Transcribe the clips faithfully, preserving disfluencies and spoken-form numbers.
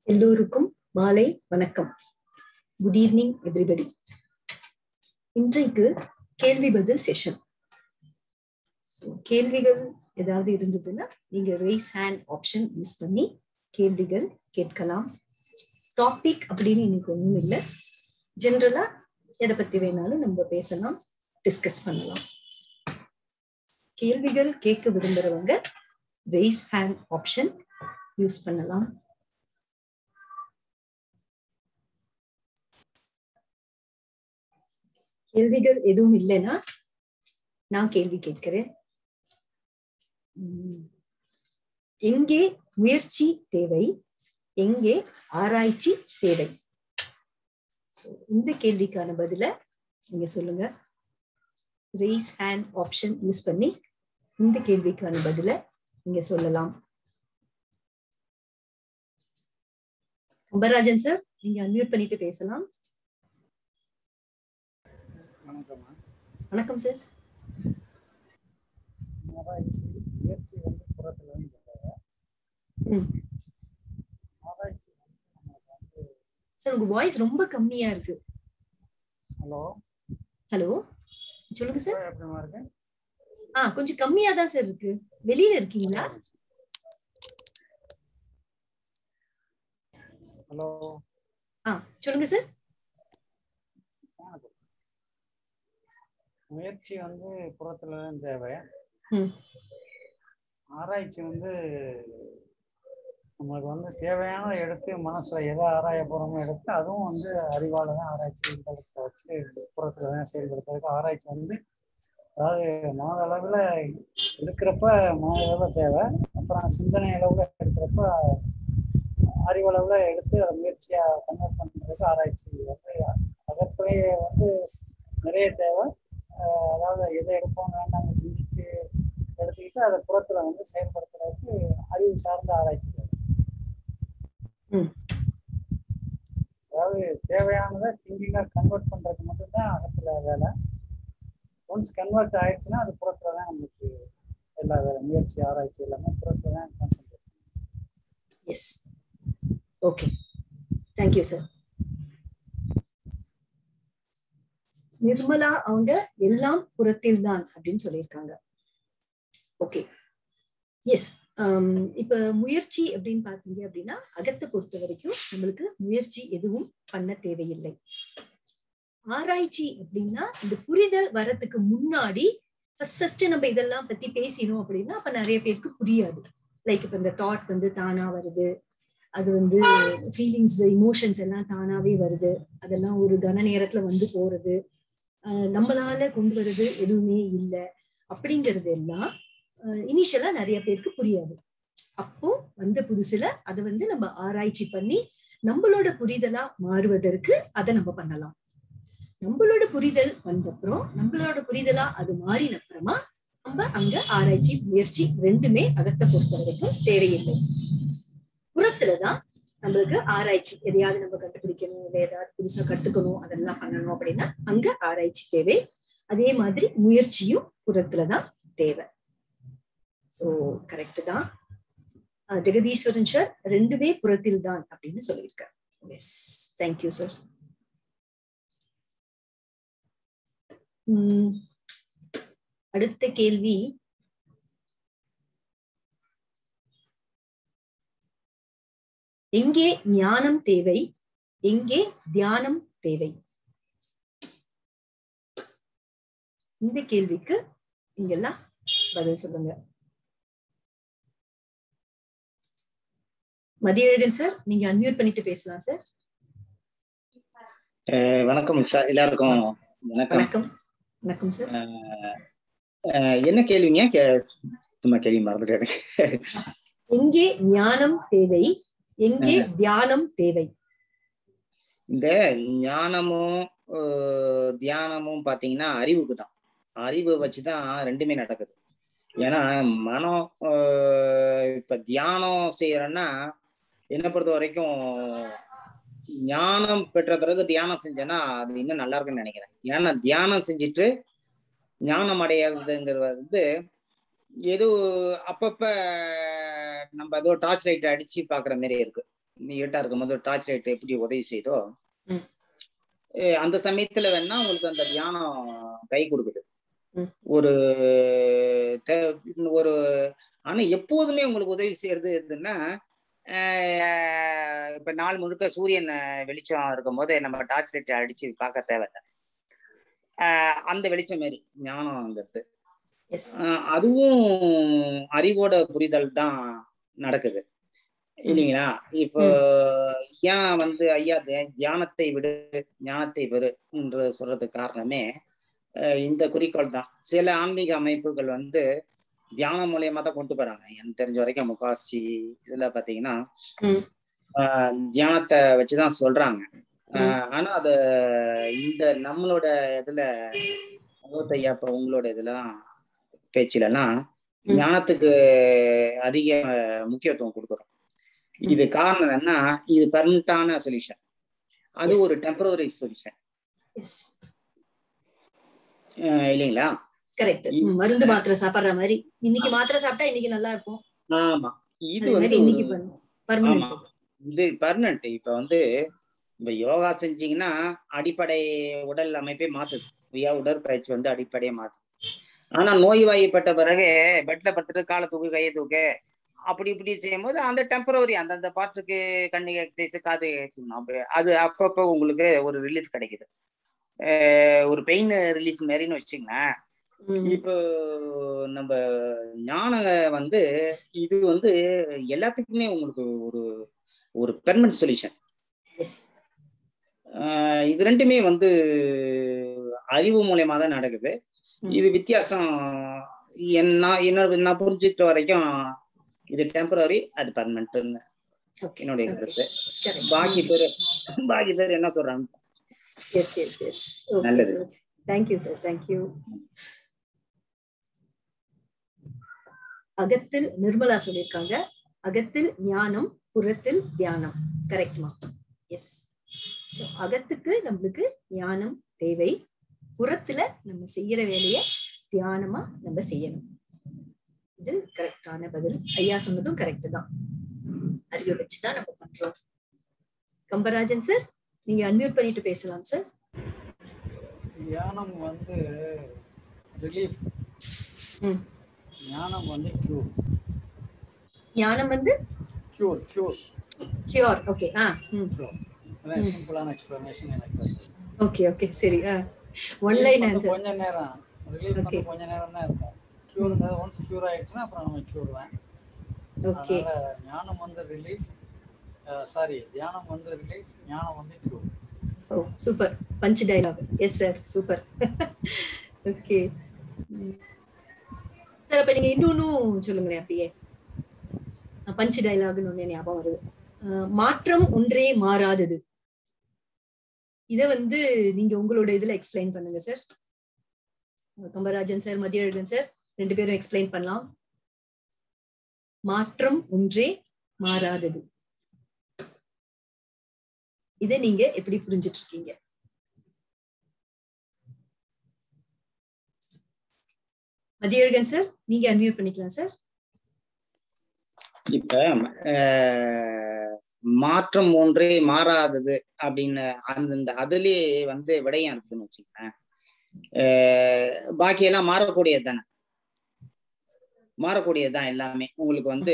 எல்லோருக்கும் மாலை வணக்கம். Good evening everybody. இன்றைக்கு கேள்வி பதில் செஷன். கேள்விகள் ஏதாவது இருந்ததுன்னா நீங்க ரைஸ் ஹேண்ட் ஆப்ஷன் யூஸ் பண்ணி கேள்விகள் கேட்கலாம். டாபிக் அப்படின்னு இன்னைக்கு ஒண்ணும் இல்லை, ஜென்ரலா எதை பத்தி வேணாலும் நம்ம பேசலாம், டிஸ்கஸ் பண்ணலாம். கேள்விகள் கேட்க விரும்புறவங்க ரைஸ் ஹேண்ட் ஆப்ஷன் யூஸ் பண்ணலாம். கேள்விகள் எதுவும் இல்லைன்னா நான் கேள்வி கேட்கிறேன். எங்கே முயற்சி தேவை, எங்கே ஆராய்ச்சி தேவை? இந்த கேள்விக்கான பதில நீங்க சொல்லுங்க. ரைஸ் ஹேண்ட் ஆப்ஷன் யூஸ் பண்ணி இந்த கேள்விக்கான பதில நீங்க சொல்லலாம். அம்பராஜன் சார், நீங்க அன்மியூட் பண்ணிட்டு பேசலாம். வணக்கம் சார். சார் உங்க வாய்ஸ் ரொம்ப கம்மியா இருக்கு. ஹலோ ஹலோ சொல்லுங்க சார். ஆ கொஞ்சம் கம்மியா தான் சார் இருக்கு. வெளியில இருக்கீங்களா? ஹலோ ஆ சொல்லுங்க சார். முயற்சி வந்து புறத்துல தான் தேவை. ஆராய்ச்சி வந்து நம்மளுக்கு வந்து தேவையான எடுத்து மனசுல எதை ஆராய போறோமோ எடுத்து அதுவும் வந்து அறிவால தான் ஆராய்ச்சி வச்சு புறத்துல தான் செயல்படுத்துறதுக்கு ஆராய்ச்சி வந்து அதாவது மனதளவுல எடுக்கிறப்ப மனதளவுல தேவை, அப்புறம் சிந்தனை அளவுல எடுக்கிறப்ப அறிவளவுல எடுத்து அதை முயற்சியா கன்வெர்ட் பண்றதுக்கு ஆராய்ச்சி வந்து அகத்திலேயே வந்து நிறைய தேவை. அதாவது எதை எடுப்போம் வேண்டாம் சிந்திச்சு எடுத்துக்கிட்டு அதை புறத்துல வந்து செயல்படுத்துறதுக்கு அறிவு சார்ந்த ஆராய்ச்சி தேவை. அதாவது தேவையானதை திங்கிங்கா கன்வெர்ட் பண்றதுக்கு மட்டும்தான் அகத்துல வேலை. ஒன்ஸ் கன்வெர்ட் ஆயிடுச்சுன்னா அது புறத்துல தான் நமக்கு எல்லா வேலை, முயற்சி ஆராய்ச்சி எல்லாமே புறத்துல தான் concentrate. Yes, okay, thank you sir. Nirmala அவங்க எல்லாம் புறத்தில் தான் அப்படின்னு சொல்லியிருக்காங்க. Okay, yes. இப்ப முயற்சி அப்படின்னு பாத்தீங்க அப்படின்னா அகத்தை பொறுத்த வரைக்கும் நம்மளுக்கு முயற்சி எதுவும் பண்ண தேவையில்லை. ஆராய்ச்சி அப்படின்னா இந்த புரிதல் வரத்துக்கு முன்னாடி ஃபர்ஸ்ட் ஃபர்ஸ்ட் நம்ம இதெல்லாம் பத்தி பேசினோம் அப்படின்னா அப்ப நிறைய பேருக்கு புரியாது. லைக் இப்ப இந்த தாட் வந்து தானா வருது, அது வந்து ஃபீலிங்ஸ் இமோஷன்ஸ் எல்லாம் தானாவே வருது, அதெல்லாம் ஒரு கன நேரத்துல வந்து போறது, அஹ் நம்மளால கொண்டு வர்றது எதுவுமே இல்லை அப்படிங்கிறது எல்லாம் இனிஷியலா நிறைய பேருக்கு புரியாது. அப்போ வந்த புதுசுல அதை வந்து நம்ம ஆராய்ச்சி பண்ணி நம்மளோட புரிதலா மாறுவதற்கு அதை நம்ம பண்ணலாம். நம்மளோட புரிதல் வந்தப்புறம் நம்மளோட புரிதலா அது மாறின அப்புறமா நம்ம அங்க ஆராய்ச்சி முயற்சி ரெண்டுமே அகத்தை பொறுத்த வரைக்கும் தேவையில்லை. புறத்துலதான் நம்மளுக்கு ஆராய்ச்சி, எதையாவது நம்ம கண்டுபிடிக்கணும், இல்லை ஏதாவது புதுசா கத்துக்கணும், அதெல்லாம் பண்ணணும் அப்படின்னா அங்க ஆராய்ச்சி தேவை. அதே மாதிரி முயற்சியும் புறத்துலதான் தேவை. சோ கரெக்ட் தான். ஜெகதீஸ்வரன் சார் ரெண்டுமே புறத்தில் தான் அப்படின்னு சொல்லியிருக்காரு. S, thank you sir. உம் அடுத்த கேள்வி, எங்கே ஞானம் தேவை, எங்கே தியானம் தேவை? இந்த கேள்விக்கு இங்கெல்லாம் பதில் சொல்லுங்க. மதியழகன் சார், நீங்க அன்மியூட் பண்ணிட்டு பேசலாம் சார். வணக்கம் சார், எல்லாருக்கும் வணக்கம். வணக்கம் வணக்கம் சார். என்ன கேள்விங்க? சும்மா கேள்வி மறந்துட்டேன். எங்கே ஞானம் தேவை, எங்கே தியானம் தேவை? இந்த ஞானமும் தியானமும் பாத்தீங்கன்னா அறிவுக்கு தான். அறிவை வச்சுதான் ரெண்டுமே நடக்குது. ஏன்னா மனம் இப்ப தியானம் செய்யறேன்னா என்ன பொறுத்த வரைக்கும் ஞானம் பெற்ற பிறகு தியானம் செஞ்சேன்னா அது இன்னும் நல்லா இருக்குன்னு நினைக்கிறேன். ஏன்னா தியானம் செஞ்சுட்டு ஞானம் அடையிறதுங்கிறது வந்து ஏதோ அப்பப்ப நம்ம ஏதோ டார்ச் லைட் அடிச்சு பாக்குற மாதிரி இருக்கு. நீ இருட்டா இருக்கும் போது டார்ச் லைட் எப்படி உதவி செய்தோ அந்த சமயத்துல வேணா உங்களுக்கு அந்த தியானம் கை கொடுக்குது. ஒரு ஒரு ஆனா எப்போதுமே உங்களுக்கு உதவி செய்யறது எதுன்னா இப்ப நாள் முழுக்க சூரியன் வெளிச்சம் இருக்கும் போது நம்ம டார்ச் லைட் அடிச்சு பார்க்க தேவையில்லை. ஆஹ் அந்த வெளிச்சம் மாரி ஞானம்ங்கிறது அதுவும் அறிவோட புரிதல் தான் நடக்குது இல்லைங்களா? இப்போ ஏன் வந்து ஐயா தியானத்தை விடு ஞானத்தை பெறு என்று சொல்றதுக்கு காரணமே இந்த குறிக்கோள் தான். சில ஆன்மீக அமைப்புகள் வந்து தியானம் மூலியமா தான் கொண்டு போறாங்க. எனக்கு தெரிஞ்ச வரைக்கும் முக்காசி இதுல பாத்தீங்கன்னா ஆஹ் தியானத்தை வச்சுதான் சொல்றாங்க. ஆஹ் ஆனா அத இந்த நம்மளோட இதுல ஐயா இப்ப உங்களோட இதெல்லாம் பேச்சுலலாம் ஞானத்துக்கு அதிக முக்கியத்துவம் கொடுக்குறோம். இது காரணம் என்னன்னா இது பெர்மனண்டான சொல்யூஷன், அது ஒரு டெம்பரரி சொல்யூஷன் இல்லைங்களா? கரெக்ட். மருந்து மாத்திரை சாப்பிடுற மாதிரி இன்னைக்கு மாத்திரை சாப்பிட்டா இன்னைக்கு நல்லா இருக்கும். ஆமா, இது வந்து ஆமா இது பெர்மனன்ட். இப்ப வந்து இப்ப யோகா செஞ்சீங்கன்னா அடிப்படை உடல் அமைப்பே மாத்துது. உடற்பயிற்சி வந்து அடிப்படையே மாத்துது. ஆனா நோய் வாய்ப்பட்ட பிறகு பெட்ல படுத்துட்டு காலை தூக்கு கையை தூக்கு அப்படி இப்படி செய்யும் போது அந்த டெம்பரரி அந்தந்த பாட்டுக்கு கண்ணு எக்ஸசைஸ் காது அது அப்பப்போ உங்களுக்கு ஒரு ரிலீஃப் கிடைக்குது. ஒரு பெயின் ரிலீஃப் மாதிரின்னு வச்சுங்களேன். இப்போ நம்ம ஞானம் வந்து இது வந்து எல்லாத்துக்குமே உங்களுக்கு ஒரு ஒரு பெர்மனன்ட் சொல்யூஷன். இது ரெண்டுமே வந்து அறிவு மூலியமா தான் நடக்குது. இது வித்தியாசம் என்ன நான் புரிஞ்சுக்கிட்ட வரைக்கும் இது டெம்பரரி, அது பெர்மனன்ட்னு என்னுடைய கருத்து. பாக்கி பேர் பாக்கி பேர் என்ன சொல்றாங்க? எஸ் எஸ் எஸ் நல்லது. Thank you sir, thank you. அகத்தில் நிர்மலா சொல்லியிருக்காங்க, அகத்தில் ஞானம் புறத்தில் தியானம். கரெக்ட்மா? எஸ். அகத்துக்கு நம்மளுக்கு ஞானம் தேவை, புறத்துல நம்ம செய்யற வேலையை தியானமா நம்ம செய்யணும். இது கரெக்டான பதில். ஐயா சொன்னதும் கரெக்ட் தான். அறிவை வச்சுதான் நம்ம பண்றோம். கம்பராஜன் சார், நீங்க அன்மியூட் பண்ணிட்டு பேசலாம் சார். தியானம் வந்து ரிலீஃப், ஞானம் வந்து கியூர். ஞானம் வந்து கியூர் கியூர் கியூர். ஓகே. ஆ ம் அதான் சிம்பிளான எக்ஸ்பிளனேஷன் எனக்கு. ஓகே ஓகே சரி. ஆ ஒன் லைன் ஆன்சர். கொஞ்ச நேரம் ரிலீஃப் பண்ண கொஞ்ச நேரம் தான் இருக்கும். கியூர்ங்கிறது ஒன்ஸ் கியூர் ஆயிடுச்சுன்னா அப்புறம் நம்ம கியூர் தான். ஓகே. அதனால ஞானம் வந்து ரிலீஃப், சாரி தியானம் வந்து ரிலீஃப், ஞானம் வந்து கியூர். Oh super, punch dialogue. Yes sir, super. Okay sir, அப்ப நீங்க இன்னொன்னும் சொல்லுங்களேன். அப்படியே பஞ்ச் டயலாக்னு ஒண்ணு ஞாபகம் வருது. மாற்றம் ஒன்றே மாறாதது. இத வந்து நீங்க உங்களோட இதுல எக்ஸ்பிளைன் பண்ணுங்க sir. Kambarajan sir, Mathiyazhagan sir ரெண்டு பேரும் எக்ஸ்பிளைன் பண்ணலாம். மாற்றம் ஒன்றே மாறாதது, இதை நீங்க எப்படி புரிஞ்சிட்டு இருக்கீங்க? மதியழகன் சார், நீங்க அன்மியூட் பண்ணிக்கலாம் சார். இப்ப மாற்றம் ஒன்றே மாறாதது அப்படின்னு அந்த அதுலயே வந்து விடயம் இருக்குன்னு வச்சுக்கேன். பாக்கி எல்லாம் மாறக்கூடியது தானே, மாறக்கூடியது தான் எல்லாமே. உங்களுக்கு வந்து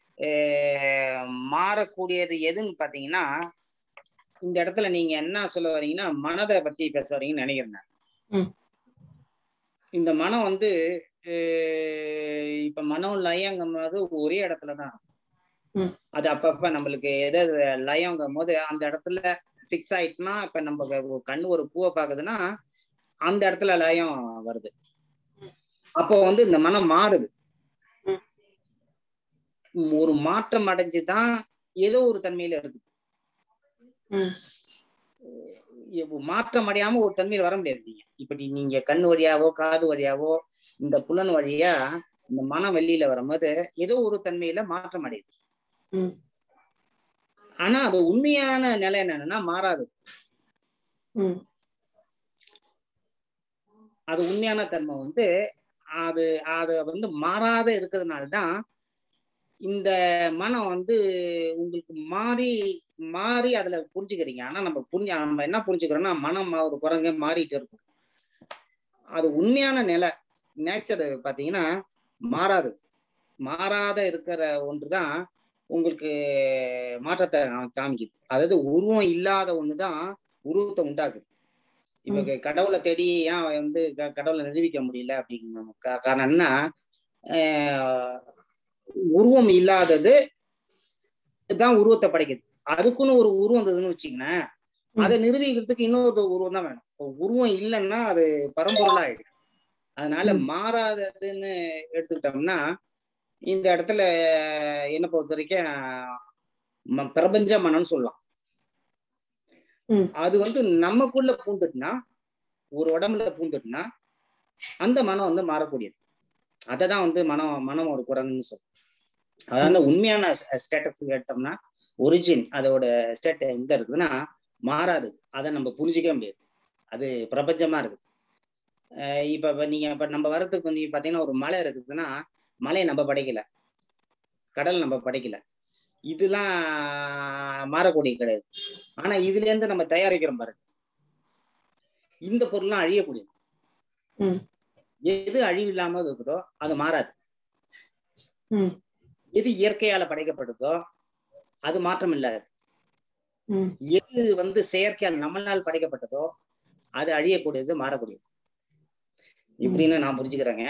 மாறக்கூடியது எதுன்னு பாத்தீங்கன்னா, இந்த இடத்துல நீங்க என்ன சொல்ல வரீங்கன்னா மனதை பத்தி பேச வரீங்கன்னு நினைக்கிறேன். இந்த மனம் வந்து இப்ப மனம் லயங்கும் போது ஒரே இடத்துலதான் அது. அப்பப்ப நம்மளுக்கு எதாவது லயங்கும் போது அந்த இடத்துல பிக்ஸ் ஆயிட்டுனா, இப்ப நம்ம கண்ணு ஒரு பூவை பாக்குதுன்னா அந்த இடத்துல லயம் வருது. அப்போ வந்து இந்த மனம் மாறுது, ஒரு மாற்றம் அடைஞ்சுதான் ஏதோ ஒரு தன்மையில இருக்குது. மாற்றம் அடையாம ஒரு தன்மையில வர முடியாது. நீங்க இப்படி நீங்க கண் வழியாவோ காது வழியாவோ இந்த புலன் வழியா இந்த மனம் வெளியில வரும்போது ஏதோ ஒரு தன்மையில மாற்றம் அடையுது. ஆனா அது உண்மையான நிலை என்னன்னா மாறாது. அது உண்மையான தன்மை வந்து அது அது வந்து மாறாத இருக்கிறதுனாலதான் இந்த மனம் வந்து உங்களுக்கு மாறி மாறி அதுல புரிஞ்சுக்கிறீங்க. ஆனா நம்ம புரிஞ்ச நம்ம என்ன புரிஞ்சுக்கிறோம்னா மனம் ஒரு குரங்க மாறிட்டு இருக்கும். அது உண்மையான நிலை நேச்சர் பாத்தீங்கன்னா மாறாது. மாறாத இருக்கிற ஒன்றுதான் உங்களுக்கு மாற்றத்தை காமிக்குது. அதாவது உருவம் இல்லாத ஒண்ணுதான் உருவத்தை உண்டாக்குது. இப்ப கடவுளை தேடி ஏன் வந்து கடவுளை நிரூபிக்க முடியல அப்படின்னு காரணம் என்ன, உருவம் இல்லாதது தான் உருவத்தை படைக்குது. அதுக்குன்னு ஒரு உருவம் இருந்ததுன்னு வச்சுக்கோங்களேன், அதை நிரூபிக்கிறதுக்கு இன்னொரு உருவம் தான் வேணும். உருவம் இல்லைன்னா அது பரம்பொருளா ஆயிடுது. அதனால மாறாததுன்னு எடுத்துக்கிட்டோம்னா இந்த இடத்துல என்ன பொறுத்த வரைக்கும் பிரபஞ்ச மனம்னு சொல்லலாம். அது வந்து நமக்குள்ள பூந்துட்டுனா, ஒரு உடம்புல பூந்துட்டுனா அந்த மனம் வந்து மாறக்கூடியது. அததான் வந்து மனம் மனம் ஒரு குரங்குன்னு சொல்லும். அதனால உண்மையான ஸ்டேட்டஸ் கேட்டோம்னா ஒரிஜின் அதோட ஸ்டேட் எங்க இருக்குதுன்னா மாறாது. அதை நம்ம புரிஞ்சிக்க முடியாது. அது பிரபஞ்சமா இருக்குது. அஹ் இப்ப நீங்க இப்ப நம்ம வரத்துக்கு வந்து பாத்தீங்கன்னா ஒரு மலை இருக்குதுன்னா மலையை நம்ம படைக்கல, கடல் நம்ம படைக்கல, இதெல்லாம் மாறக்கூடிய கிடையாது. ஆனா இதுல இருந்து நம்ம தயாரிக்கிறோம் பாருங்க, இந்த பொருள்லாம் அழியக்கூடியது. எது அழிவு இல்லாம இருக்குதோ அது மாறாது. எது இயற்கையால படைக்கப்பட்டதோ அது மாற்றம் இல்லாது. எது வந்து செயற்கையால் நம்மளால் படைக்கப்பட்டதோ அது அழியக்கூடியது, மாறக்கூடியது. இப்படின்னு நான் புரிஞ்சுக்கிறேங்க.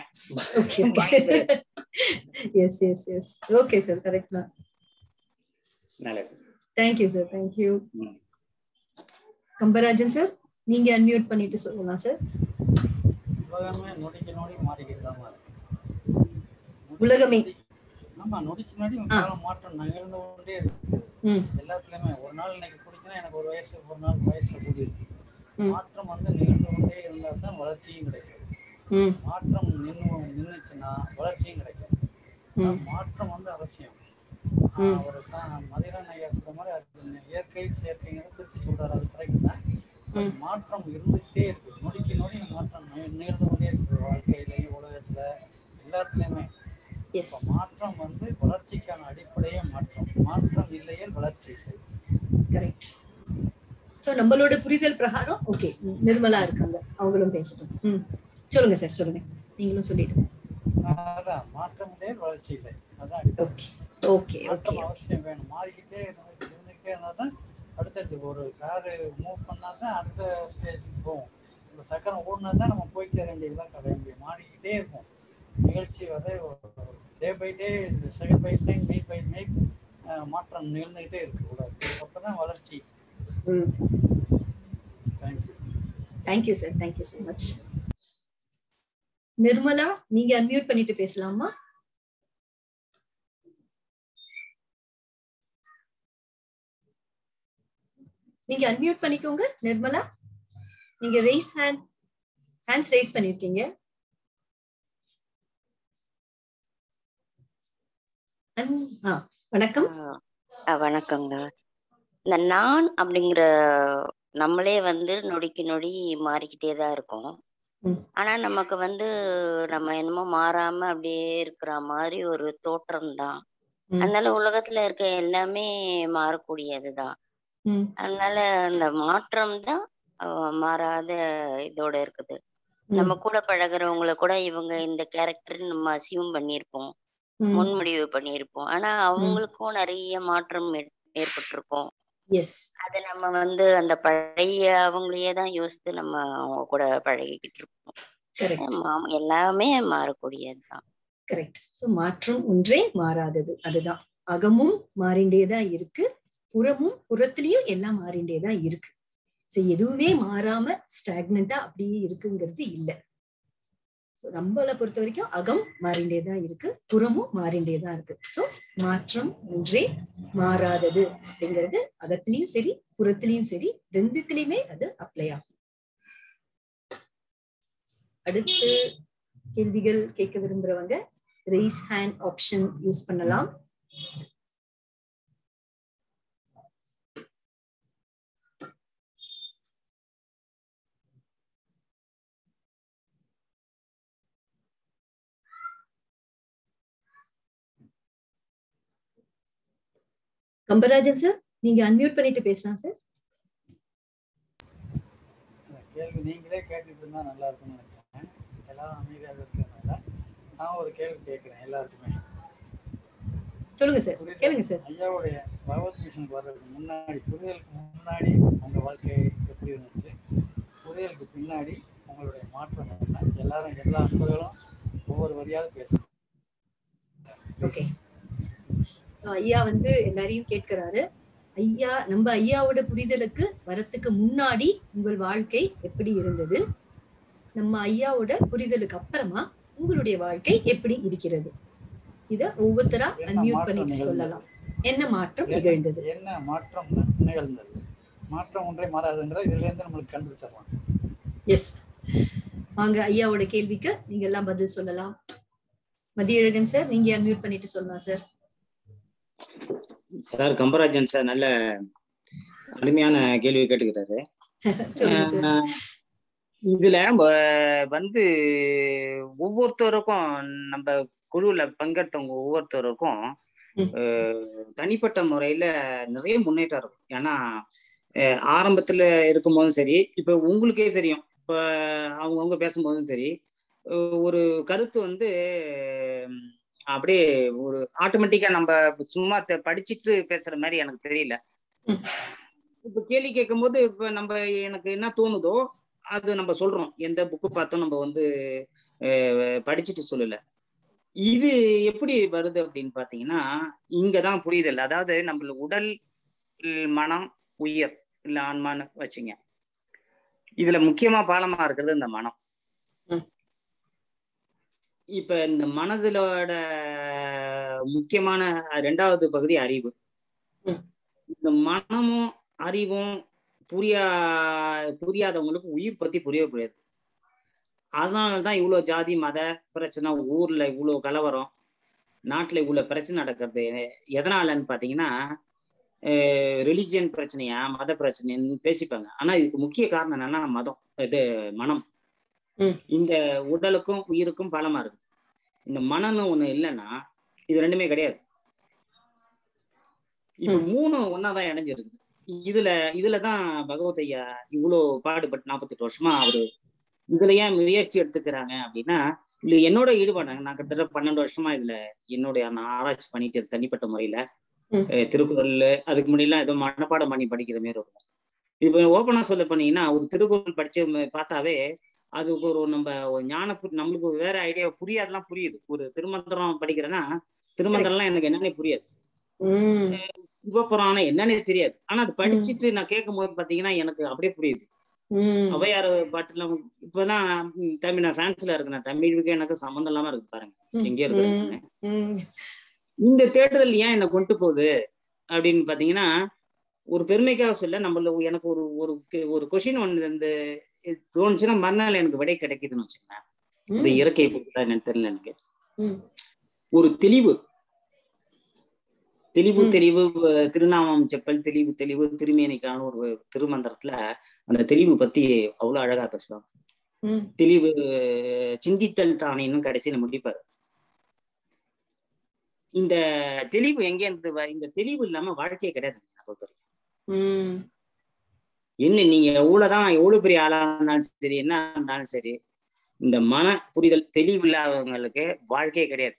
Yes yes yes okay sir, correct தான். நல்லது, thank you sir, thank you. Kambarajan sir, நீங்க அன்மியூட் பண்ணிட்டு சொல்லலாம் சார். உலகமே நொடிக்கு நொடி மாறிக்கிட்டு தான் இருக்கு. உலகமே ஆமா, நொடிக்கு நொடி காலம் மாற்றம் நிகழ்ந்து கொண்டே இருக்கு எல்லாத்துலயுமே. ஒரு நாள் இன்னைக்கு பிடிச்சுன்னா எனக்கு ஒரு வயசு, ஒரு நாள் வயசுல கூடி இருக்கு. மாற்றம் வந்து நிகழ்ந்து கொண்டே இருந்தா தான் வளர்ச்சியும் கிடைக்கும். மாற்றம் நின்று நின்றுச்சுன்னா வளர்ச்சியும் கிடைக்கும். மாற்றம் வந்து அவசியம். அவர் தான் மதிரான் ஐயா சொல்ற மாதிரி அது இயற்கை செயற்கைங்கிறத பிரிச்சு சொல்றாரு. அது கரெக்ட் தான். மாற்றம் இருந்துகிட்டே இருக்கு. நொடிக்கு நொடி மாற்றம் நிகழ்ந்து கொண்டே இருக்கு. வாழ்க்கையிலையும் உலகத்துல எல்லாத்துலயுமே மாற்றம் வந்து வளர்ச்சிக்கான அடிப்படையே மாற்றம். மாற்றம் இல்லையே வளர்ச்சி இல்லை. கரெக்ட். சோ நம்மளோட புரிதல் பிரகாரம் ஓகே, நிர்மலா இருக்காங்க, அவங்களும் பேசட்டும். ம் சொல்லுங்க சார், சொல்லுங்க, நீங்களும் சொல்லிடுங்க. அதான் மாற்றம் இல்லையே வளர்ச்சி இல்லை. அதான் ஓகே ஓகே ஓகே, அவசியம் வேணும். மாறிக்கிட்டே இருந்துக்கிட்டே இருந்தா தான் அடுத்தடுத்து ஒரு காரு மூவ் பண்ணா தான் அடுத்த ஸ்டேஜுக்கு போகும். இப்போ சக்கரம் ஓடினா தான் நம்ம போய் சேர வேண்டியதுதான் கடை முடியும். மாறிக்கிட்டே இருக்கும் நிகழ்ச்சி. வந்து day by day, second by second, minute by minute மாற்றம் நிகழ்ந்துகிட்டே இருக்கு உலகத்தில். அப்பதான் வளர்ச்சி. Thank you thank you sir, thank you so much. Nirmala, நீங்க அன்மியூட் பண்ணிட்டு பேசலாமா? நீங்க அன்மியூட் பண்ணிக்கோங்க நிர்மலா. நீங்க ரைஸ் ஹேண்ட் ஹேண்ட்ஸ் ரைஸ் பண்ணிருக்கீங்க. வணக்கம். வணக்கங்க. இந்த நான் அப்படிங்கிற நம்மளே வந்து நொடிக்கு நொடி மாறிக்கிட்டே தான் இருக்கும். ஆனா நமக்கு வந்து நம்ம என்னமோ மாறாம அப்படியே இருக்கிற மாதிரி ஒரு தோற்றம் தான். அதனால உலகத்துல இருக்க எல்லாமே மாறக்கூடியதுதான். அதனால அந்த மாற்றம் தான் மாறாத இதோட இருக்குது. நம்ம கூட பழகுறவங்களை கூட இவங்க இந்த கேரக்டர் நம்ம அசியூம் பண்ணியிருப்போம், முன்முடிவு பண்ணியிருப்போம். ஆனா அவங்களுக்கும் நிறைய மாற்றம் ஏற்பட்டிருக்கும். அத நம்ம வந்து அந்த பழைய அவங்களையே தான் யோசித்து நம்ம அவங்க கூட பழகிக்கிட்டு இருக்கோம். எல்லாமே மாறக்கூடியதுதான். கரெக்ட். சோ மாற்றம் ஒன்றே மாறாதது, அதுதான். அகமும் மாறிண்டேதான் இருக்கு, புறமும் புறத்திலயும் எல்லாம் மாறிண்டேதான் இருக்கு. சோ எதுவுமே மாறாம ஸ்டாக்னண்டா அப்படியே இருக்குங்கிறது இல்லை. நம்மளை பொறுத்த வரைக்கும் அகம் மாறிண்டேதான் இருக்கு, புறமும் மாறிண்டேதான் இருக்கு. சோ மாற்றம் ஒன்றே மாறாதது அப்படிங்கிறது அகத்திலையும் சரி புறத்திலையும் சரி ரெண்டுத்திலையுமே அது அப்ளை ஆகும். அடுத்து கேள்விகள் கேட்க விரும்புறவங்க ரைஸ் ஹேண்ட் ஆப்ஷன் யூஸ் பண்ணலாம். கம்பராஜன் சார், நீங்க அன்மியூட் பண்ணிட்டு பேசலாம் சார். கேள்வி நீங்களே கேட்டுட்டு இருந்தா நல்லா இருக்கும்னு நினைச்சேன். எல்லாரும் அமைதியாக இருக்கிறதுனால நான் ஒரு கேள்வி கேட்கிறேன் எல்லாருக்குமே. சொல்லுங்க சார், கேளுங்க சார். ஐயாவுடைய பகவத் மிஷனுக்கு வர்றதுக்கு முன்னாடி, புரிதலுக்கு முன்னாடி உங்க வாழ்க்கை எப்படி இருந்துச்சு, புரிதலுக்கு பின்னாடி உங்களுடைய மாற்றம் என்ன? எல்லாரும் எல்லா அன்பர்களும் ஒவ்வொரு வரியாவது பேசுங்க. ஐயா வந்து எல்லாரையும் கேட்கிறாரு. ஐயா, நம்ம ஐயாவோட புரிதலுக்கு வரத்துக்கு முன்னாடி உங்கள் வாழ்க்கை எப்படி இருந்தது, நம்ம ஐயாவோட புரிதலுக்கு அப்புறமா உங்களுடைய வாழ்க்கை எப்படி இருக்கிறது, இத ஒவ்வொருத்தரா அன்மியூட் பண்ணிட்டு சொல்லலாம். என்ன மாற்றம் நிகழ்ந்தது? என்ன மாற்றம் நிகழ்ந்தது? மாற்றம் ஒன்றே மாறாதுங்கிற இதுல இருந்து நம்மளுக்கு கண்டுபிடிச்சிடலாம். எஸ், வாங்க ஐயாவோட கேள்விக்கு நீங்க எல்லாம் பதில் சொல்லலாம். மதியழகன் சார், நீங்க அன்மியூட் பண்ணிட்டு சொல்லலாம் சார். சார், கம்பராஜன் சார் நல்ல அருமையான கேள்வி கேட்டுக்கிறாரு. இதுல வந்து ஒவ்வொருத்தருக்கும், நம்ம குழுல பங்கெடுத்தவங்க ஒவ்வொருத்தருக்கும் தனிப்பட்ட முறையில நிறைய முன்னேற்றம் இருக்கும். ஏன்னா ஆரம்பத்துல இருக்கும் போதும் சரி, இப்ப உங்களுக்கே தெரியும், இப்ப அவங்கவுங்க பேசும்போதும் சரி, ஒரு கருத்து வந்து அப்படியே ஒரு ஆட்டோமேட்டிக்கா நம்ம சும்மா படிச்சுட்டு பேசுற மாதிரி எனக்கு தெரியல. இப்ப கேள்வி கேட்கும் போது இப்ப நம்ம எனக்கு என்ன தோணுதோ அது நம்ம சொல்றோம். எந்த புக்கு பார்த்தோம் நம்ம வந்து படிச்சுட்டு சொல்லல. இது எப்படி வருது அப்படின்னு பாத்தீங்கன்னா, இங்கதான் புரியுதல். அதாவது நம்ம உடல், மனம், உயிர் இல்ல ஆன்மான்னு வச்சுங்க. இதுல முக்கியமா பாலமா இருக்கிறது இந்த மனம். இப்ப இந்த மனதிலோட முக்கியமான ரெண்டாவது பகுதி அறிவு. இந்த மனமும் அறிவும் புரியா புரியாதவங்களுக்கு உயிர் பத்தி புரியவே புரியாது. அதனாலதான் இவ்வளவு ஜாதி மத பிரச்சனை, ஊர்ல இவ்வளவு கலவரம், நாட்டுல இவ்வளவு பிரச்சனை நடக்கிறது. எதனாலன்னு பாத்தீங்கன்னா, ரிலிஜியன் பிரச்சனையா மத பிரச்சனைன்னு பேசிப்பாங்க. ஆனா இதுக்கு முக்கிய காரணம் என்னன்னா மதம், இது மனம். இந்த உடலுக்கும் உயிருக்கும் பாலமா இருக்குது. இந்த மனம்னு ஒண்ணு இல்லைன்னா இது ரெண்டுமே கிடையாது. இப்ப மூணு ஒன்னாதான் இணைஞ்சிருக்குது. இதுல இதுலதான் பகவத் ஐயா இவ்வளவு பாடுபட்டு நாற்பத்தி எட்டு வருஷமா அவரு இதுல ஏன் முயற்சி எடுத்துக்கிறாங்க அப்படின்னா, இல்ல என்னோட ஈடுபாடாங்க. நான் கிட்டத்தட்ட பன்னெண்டு வருஷமா இதுல என்னுடைய நான் ஆராய்ச்சி பண்ணிட்டு தனிப்பட்ட முறையில திருக்குறள், அதுக்கு முன்னாடி ஏதோ மனப்பாடம் பண்ணி படிக்கிற மாதிரி இருக்கும். இப்ப ஓப்பனா சொல்ல பண்ணீங்கன்னா, ஒரு திருக்குறள் படிச்சு பார்த்தாவே அதுக்கு ஒரு நம்ம ஞான நம்மளுக்கு வேற ஐடியா புரியாதெல்லாம் புரியுது. ஒரு திருமந்திரம் படிக்கிறேன்னா திருமந்திரம்லாம் எனக்கு என்னன்னே புரியாது, சிவபுராணம் என்னன்னே தெரியாது. ஆனா அது படிச்சுட்டு நான் கேட்கும் போது பாத்தீங்கன்னா எனக்கு அப்படியே புரியுது. ஔவையார் பாட்டுல இப்பதான் தமிழ், நான் பிரான்ஸ்ல இருக்கேன், தமிழுக்கு எனக்கு சம்பந்தம் இல்லாம இருக்கு பாருங்க எங்கே இருக்கிறேன். இந்த தேடுதல் ஏன் என்ன கொண்டு போகுது அப்படின்னு பாத்தீங்கன்னா, ஒரு பெருமைக்காக சொல்ல, நம்மள எனக்கு ஒரு ஒரு ஒரு கொஸ்டின் ஒன்று இந்த தோணுச்சுன்னா மறுநாள் எனக்கு விடை கிடைக்குதுன்னு வச்சுக்கோங்க. இந்த இயற்கை பொறுத்தா என்னன்னு தெரியல எனக்கு. ஒரு தெளிவு தெளிவு தெளிவு திருநாமம் செப்பல் தெளிவு தெளிவு திருமேனிக்கான ஒரு திருமந்திரத்துல அந்த தெளிவு பத்தி அவ்வளவு அழகா பேசுவாங்க. தெளிவு சிந்தித்தல் தானேன்னு கடைசியில முடிப்பாரு. இந்த தெளிவு எங்க இருந்து, இந்த தெளிவு இல்லாம வாழ்க்கையே கிடையாது பொறுத்த வரைக்கும். என்ன நீங்க எவ்வளவுதான் எவ்வளவு பெரிய ஆளா இருந்தாலும் சரி, என்ன இருந்தாலும் சரி, இந்த மன புரிதல் தெளிவு இல்லாதவங்களுக்கு வாழ்க்கையே கிடையாது.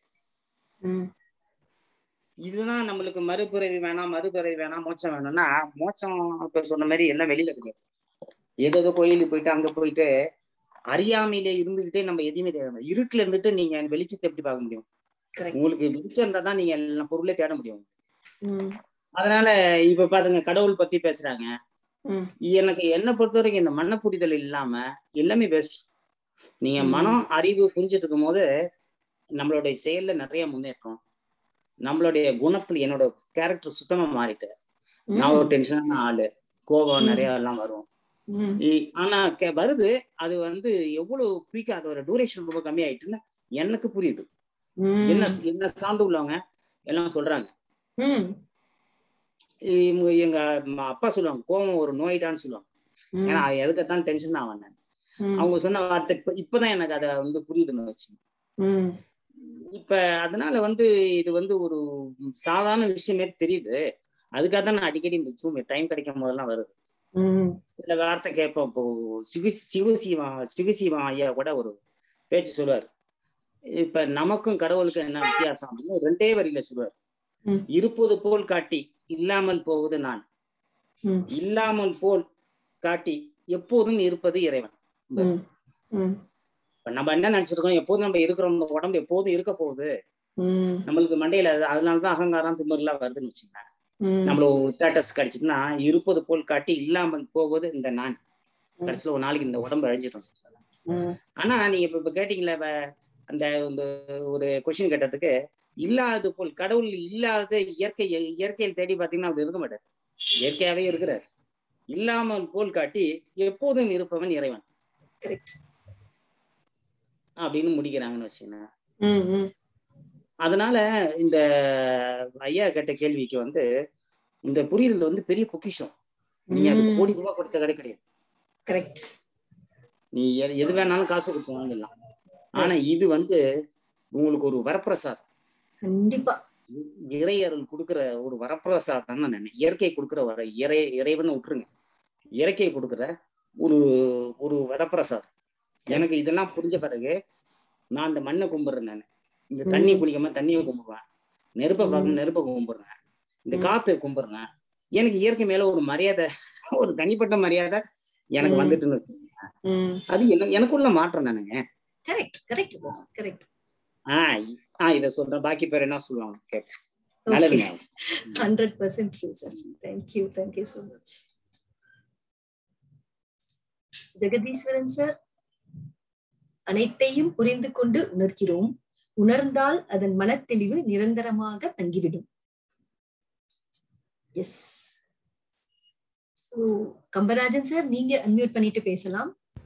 இதுதான் நம்மளுக்கு மறுபிறவி வேணாம், மறுபிறவி வேணாம், மோட்சம் வேணும்னா, மோட்சம் இப்ப சொன்ன மாதிரி எல்லாம் வெளியில கிடையாது. ஏதோ ஏதோ கோயிலுக்கு போயிட்டு அங்க போயிட்டு அறியாமையில இருந்துகிட்டே நம்ம எதுவுமே தேட, இருட்டுல இருந்துட்டு நீங்க வெளிச்சத்தை எப்படி பார்க்க முடியும்? உங்களுக்கு வெளிச்சம் இருந்தா தான் நீங்க எல்லாம் பொருளே தேட முடியும். அதனால இப்ப பாருங்க, கடவுள் பத்தி பேசுறாங்க. எனக்கு என்ன பொறுத்த வரைக்கும் இந்த மன புரிதல் இல்லாம எல்லாமே பெஸ்ட். நீங்க மனம் அறிவு புரிஞ்சுட்டு இருக்கும் போது நம்மளுடைய செயல்ல நிறைய முன்னேற்றம், நம்மளுடைய குணத்துல என்னோட கேரக்டர் சுத்தமா மாறிட்டு, நான் ஒரு டென்ஷனான ஆளு, கோபம் நிறைய எல்லாம் வரும். ஆனா வருது, அது வந்து எவ்வளவு குயிக்கா அதோட டூரேஷன் ரொம்ப கம்மி ஆயிட்டுன்னு எனக்கு புரியுது. என்ன என்ன சார்ந்து உள்ளவங்க எல்லாம் சொல்றாங்க. எங்க அப்பா சொல்லுவாங்க கோபம் ஒரு நோயிடான்னு சொல்லுவாங்க. ஏன்னா எதுக்கத்தான் டென்ஷன் தான் ஆவாங்க. அவங்க சொன்ன வார்த்தை இப்ப இப்பதான் எனக்கு அதை வந்து புரியுதுன்னு வச்சு. இப்ப அதனால வந்து இது வந்து ஒரு சாதாரண விஷயமே தெரியுது. அதுக்காக தான் நான் அடிக்கடி இந்த ஜூம் டைம் கிடைக்கும் போதெல்லாம் வருது. இந்த வார்த்தை கேட்போம். இப்போ சிவ சிவசிவா சிவசிவா ஐயா கூட ஒரு பேச்சு சொல்லுவார். இப்ப நமக்கும் கடவுளுக்கும் என்ன வித்தியாசம் அப்படின்னு ரெண்டே வரியில சொல்லுவார். இருப்பது போல் காட்டி இல்லாமல் போவது நான், இல்லாமல் போல் காட்டி எப்போதும் இருப்பது இறைவன். இப்ப நம்ம என்ன நினைச்சிருக்கோம், எப்போதும் நம்ம இருக்கிறோம், உடம்பு எப்போதும் இருக்க போகுது நம்மளுக்கு மண்டையில, அதனாலதான் அகங்காரம் திமிரெல்லாம் வருதுன்னு வச்சுக்கோங்க. நம்மள ஸ்டேட்டஸ் கிடைச்சிட்டுனா இருப்பது போல் காட்டி இல்லாமல் போவது இந்த நான், கடைசியில ஒரு நாளைக்கு இந்த உடம்பு அழிஞ்சிடும். ஆனா நீங்க இப்ப இப்ப கேட்டீங்களா, அந்த ஒரு கொஸ்டின் கேட்டதுக்கு, இல்லாதது போல் கடவுள் இல்லாத இயற்கை இயற்கையில் தேடி பாத்தீங்கன்னா அப்படி இருக்க மாட்டார், இயற்கையாவே இருக்கிறார். இல்லாமல் போல் காட்டி எப்போதும் இருப்பவன் இறைவன் அப்படின்னு முடிக்கிறாங்கன்னு வச்சுக்கோங்க. அதனால இந்த ஐயா கேட்ட கேள்விக்கு வந்து இந்த புரிதல் வந்து பெரிய பொக்கிஷம். நீங்க அதுக்கு கோடி ரூபாய் கொடுத்த கடை கிடையாது. நீ எது வேணாலும் காசு கொடுத்து வாங்கலாம். ஆனா இது வந்து உங்களுக்கு ஒரு வரப்பிரசாதம். கண்டிப்பா இறை அருள் கொடுக்குற ஒரு வரப்பிரசாதம். நான் இயற்கை கொடுக்குற வர இறை இறைவன் விட்டுருங்க, இயற்கை கொடுக்குற ஒரு ஒரு வரப்பிரசாதம். எனக்கு இதெல்லாம் புரிஞ்ச பிறகு நான் அந்த மண்ணை கும்பிடுறேன், நான் இந்த தண்ணி குடிக்காம தண்ணியை கும்பிடுவேன், நெருப்பை பார்க்கணும் நெருப்பை கும்பிடுறேன், இந்த காத்து கும்பிடுறேன். எனக்கு இயற்கை மேல ஒரு மரியாதை, ஒரு தனிப்பட்ட மரியாதை எனக்கு வந்துட்டுன்னு அது என்ன எனக்குள்ள மாற்றம் தானுங்க. ஆஹ் ஆஹ் இத சொல்றேன், பாக்கி பேர் என்ன சொல்லுவாங்க. நல்லதுங்க. Hundred percent true sir. Thank you thank you so much. Jagadeeswaran sir, அனைத்தையும் புரிந்து கொண்டு உணர்கிறோம், உணர்ந்தால் அதன் மனத்தெளிவு நிரந்தரமாக தங்கிவிடும். எஸ். சோ கம்பராஜன் சார், நீங்க அன்மியூட் பண்ணிட்டு பேசலாம்.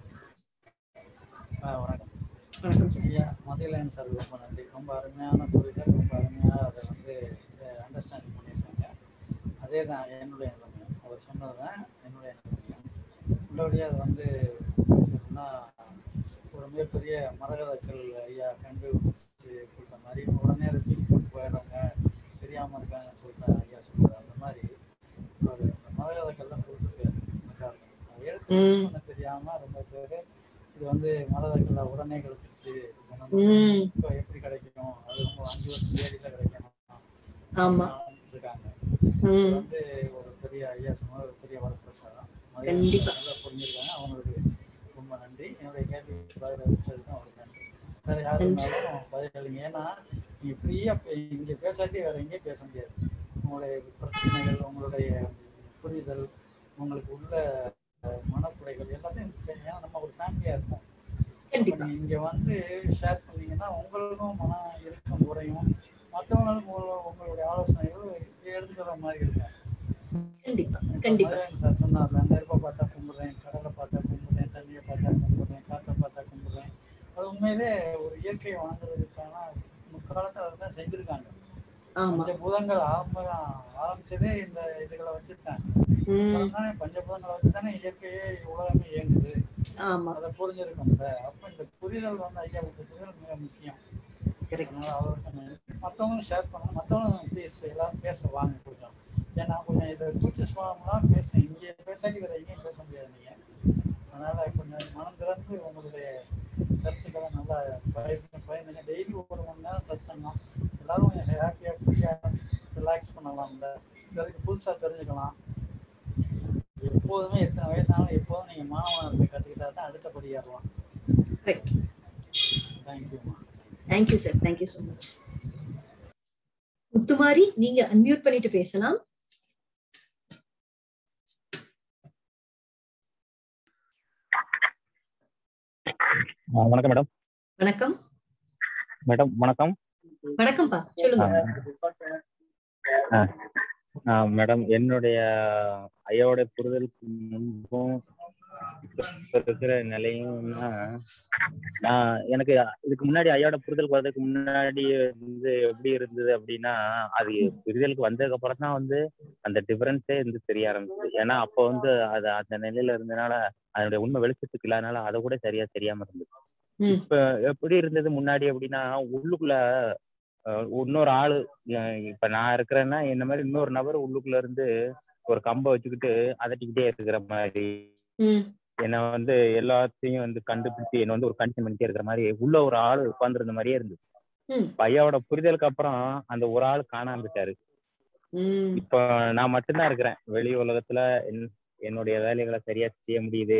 வணக்கம். வணக்கம் சார். ஐயா மதியலன் சார், ரொம்ப நன்றி. ரொம்ப அருமையான புரிதல், ரொம்ப அருமையாக அதை வந்து அண்டர்ஸ்டாண்டிங் பண்ணியிருக்காங்க. அதே தான் என்னுடைய நிலைமை. அவர் சொன்னதுதான் என்னுடைய நிலைமை. உள்ளபடியே அது வந்து எப்படின்னா, ஒரு மிகப்பெரிய மரகதக்கல் ஐயா கண்டுபிடிச்சு கொடுத்த மாதிரி உடனே அதை தூக்கி போட்டு போயிடுறாங்க, தெரியாமல் இருக்காங்கன்னு சொல்லிட்டு ஐயா சொல்கிறார். அந்த மாதிரி ஒரு அந்த மரகதக்கல்லாம் கொடுத்துருக்காரு. அந்த காரணம் அதை எடுத்து யூஸ் பண்ண தெரியாமல் ரொம்ப பேர் இது வந்து மரகதக்கல்ல உடனே கிடைச்சிருச்சு, இப்போ எப்படி கிடைக்கணும், அது ரொம்ப அஞ்சு வருஷம் தேடியில் கிடைக்கணும் இருக்காங்க. இது வந்து ஒரு பெரிய ஐயா சொன்ன ஒரு பெரிய வரப்பிரசாதம். நல்லா புரிஞ்சிருக்காங்க. அவங்களுக்கு ரொம்ப நன்றி. என்னுடைய கேள்வி பதில் வச்சதுக்கும் அவருக்கு நன்றி. வேற யாரு இருந்தாலும் பதில் அளிங்க. ஏன்னா நீங்க ஃப்ரீயா இங்க பேசாட்டி வேற எங்கேயும் பேச முடியாது. உங்களுடைய பிரச்சனைகள், உங்களுடைய புரிதல், உங்களுக்கு உள்ள மனக்குறைகள் எல்லாத்தையும், ஏன்னா நம்ம ஒரு ஃபேமிலியா இருக்கோம். நீங்க இங்க வந்து ஷேர் பண்ணீங்கன்னா உங்களுக்கும் மன இறுக்கம் குறையும், மற்றவங்களுக்கும் உங்களுடைய ஆலோசனைகள் எடுத்துக்கிற மாதிரி இருக்கும். சார் சொன்னார்ல, நெருப்பை பார்த்தா கும்பிடுறேன், கடலை பார்த்தா கும்பிடுறேன், தண்ணியை பார்த்தா கும்பிடுறேன், காற்றை பார்த்தா கும்பிடுறேன். அது உண்மையிலே ஒரு இயற்கையை வணங்குறதுக்கான முக்காலத்தில் அதை தான் செஞ்சிருக்காங்க. பஞ்சபூதங்கள் ஆரம்ப ஆரம்பிச்சதே இந்த இதுகளை வச்சுதான். தானே பஞ்சபூதங்களை வச்சுதானே இயற்கையே உலகமே இயங்குது. அதை புரிஞ்சிருக்கோம்ல. அப்ப இந்த புரிதல் வந்து ஐயாவுக்கு புரிதல் மிக முக்கியம். அதனால அவருக்கு மற்றவங்களும் ஷேர் பண்ணணும், மற்றவங்களும் பேச எல்லாரும் பேச வாங்க கொஞ்சம். ஏன்னா கொஞ்சம் இதை கூச்ச சுவாமலாம் பேச இங்கே பேசாட்டி வேற எங்கேயும் பேச முடியாது நீங்க. அதனால கொஞ்சம் மனம் திறந்து உங்களுடைய கருத்துக்களை நல்லா பயந்து பயந்துங்க. டெய்லி ஒரு மணி நேரம் சத்சங்கம், எல்லாரும் கொஞ்சம் ஹாப்பியாக ஃப்ரீயாக ரிலாக்ஸ் பண்ணலாம்ல. சிலருக்கு புதுசாக தெரிஞ்சுக்கலாம். எப்போதுமே எத்தனை வயசானாலும் எப்போதும் நீங்கள் மாணவனாக இருக்க கற்றுக்கிட்டா தான் அடுத்தபடி ஏறலாம். தேங்க்யூமா. Thank you sir. Thank you so much. Muthumari, நீங்க அன்மியூட் பண்ணிட்டு பேசலாம். வணக்கம் மேடம். வணக்கம் மேடம். வணக்கம். வணக்கம்ப்பா, சொல்லுங்க. மேடம், என்னுடைய ஐயாவோட புரிதலுக்கு முன்பும் இருக்கிற நிலையும்னா, நான் எனக்கு இதுக்கு முன்னாடி ஐயாவோட புரிதலுக்கு வர்றதுக்கு முன்னாடி வந்து எப்படி இருந்தது அப்படின்னா, அது புரிதலுக்கு வந்ததுக்கு அப்புறம் தான் வந்து அந்த டிஃபரன்ஸே வந்து தெரிய ஆரம்பிச்சு. ஏன்னா அப்போ வந்து அது அந்த நிலையில இருந்ததுனால அதனுடைய உண்மை வெளிச்சத்துக்கு இல்லாதனால அதை கூட சரியா தெரியாம இருந்தது. இப்ப எப்படி இருந்தது முன்னாடி அப்படின்னா, உள்ளுக்குள்ள இன்னொரு ஆளு இப்ப நான் இருக்கிறேன்னா என்ன மாதிரி இன்னொரு நபர் உள்ளுக்குள்ள இருந்து ஒரு கம்பை வச்சுக்கிட்டு அதட்டிக்கிட்டே இருக்கிற மாதிரி, என்னை வந்து எல்லாத்தையும் வந்து கண்டுபிடிச்சு என்ன வந்து ஒரு கண்டிஷன் பண்ணிட்டே இருக்கிற மாதிரி உள்ள ஒரு ஆள் உட்கார்ந்துருந்த மாதிரியே இருந்துச்சு. பையாவோட புரிதலுக்கு அப்புறம் அந்த ஒரு ஆள் காணாம போயிட்டாரு. இப்ப நான் மட்டும்தான் இருக்கிறேன் வெளி உலகத்துல. என்னுடைய வேலைகளை சரியா செய்ய முடியுது.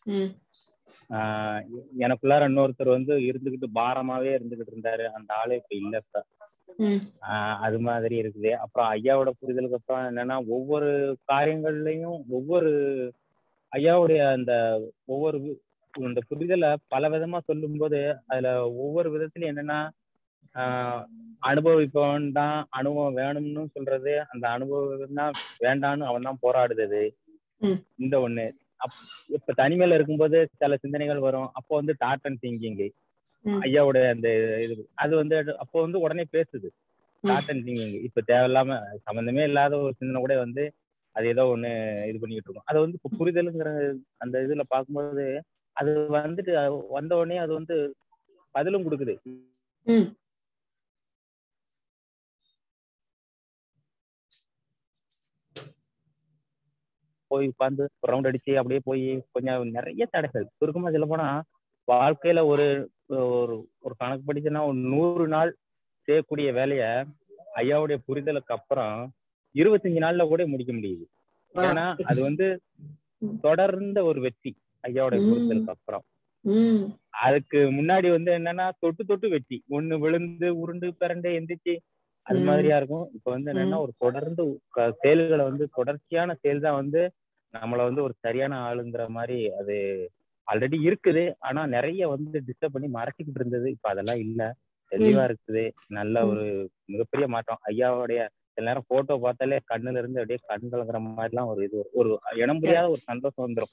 ஆஹ் எனக்குள்ளார இன்னொருத்தர் வந்து இருந்துகிட்டு பாரமாவே இருந்துகிட்டு இருந்தாரு, அந்த ஆளே இப்ப இல்ல. ஆஹ் அது மாதிரி இருக்குது. அப்புறம் ஐயாவோட புரிதலுக்கு அப்புறம் என்னன்னா ஒவ்வொரு காரியங்கள்லயும் ஒவ்வொரு ஐயாவுடைய அந்த ஒவ்வொரு இந்த புரிதலை பல விதமா சொல்லும் போது அதுல ஒவ்வொரு விதத்துலயும் என்னன்னா ஆஹ் அனுபவிப்பவன் தான் அனுபவம் வேணும்னு சொல்றது, அந்த அனுபவம் தான் வேண்டான்னு அவன் தான் போராடுறது. இந்த ஒண்ணு அப் இப்ப தனிமையில இருக்கும்போது சில சிந்தனைகள் வரும். அப்போ வந்து தாட் அண்ட் திங்கிங் ஐயாவுடைய அந்த இது அது வந்து அப்போ வந்து உடனே பேசுது. தாட் அண்ட் திங்கிங் இப்ப தேவையில்லாம சம்பந்தமே இல்லாத ஒரு சிந்தனை கூட வந்து அது ஏதோ ஒண்ணு இது பண்ணிட்டு இருக்கும். அதை வந்து இப்ப புரிதலுங்கிற அந்த இதுல பார்க்கும்போது அது வந்துட்டு வந்த உடனே அது வந்து பதிலும் கொடுக்குது. போய் உட்காந்து ரவுண்ட் அடிச்சு அப்படியே போய் கொஞ்சம் நிறைய தடைகள் சுருக்கமா சொல்ல போனா வாழ்க்கையில ஒரு ஒரு கணக்கு படிச்சுன்னா ஒரு நூறு நாள் செய்யக்கூடிய வேலைய ஐயாவுடைய புரிதலுக்கு அப்புறம் இருபத்தஞ்சு நாள்ல கூட முடிக்க முடியுது. ஏன்னா அது வந்து தொடர்ந்த ஒரு வெற்றி ஐயாவுடைய புரிதலுக்கு அப்புறம். அதுக்கு முன்னாடி வந்து என்னன்னா தொட்டு தொட்டு வெற்றி, ஒண்ணு விழுந்து உருண்டு பிறண்டு எந்திரிச்சு அது மாதிரியா இருக்கும். இப்ப வந்து என்னன்னா ஒரு தொடர்ந்து செயல்களை வந்து தொடர்ச்சியான செயல் தான் வந்து நம்மள வந்து ஒரு சரியான ஆளுங்கிற மாதிரி அது ஆல்ரெடி இருக்குது. ஆனா நிறைய வந்து டிஸ்டர்ப் பண்ணி மறைச்சிக்கிட்டு இருந்தது, இப்ப அதெல்லாம் இல்ல, தெளிவா இருக்குது. நல்ல ஒரு மிகப்பெரிய மாற்றம். ஐயாவுடைய சில நேரம் போட்டோ பார்த்தாலே கண்ணுல இருந்து அப்படியே கண் கலங்குற மாதிரி எல்லாம் ஒரு இது ஒரு இனம் புரியாத ஒரு சந்தோஷம் வந்துடும்.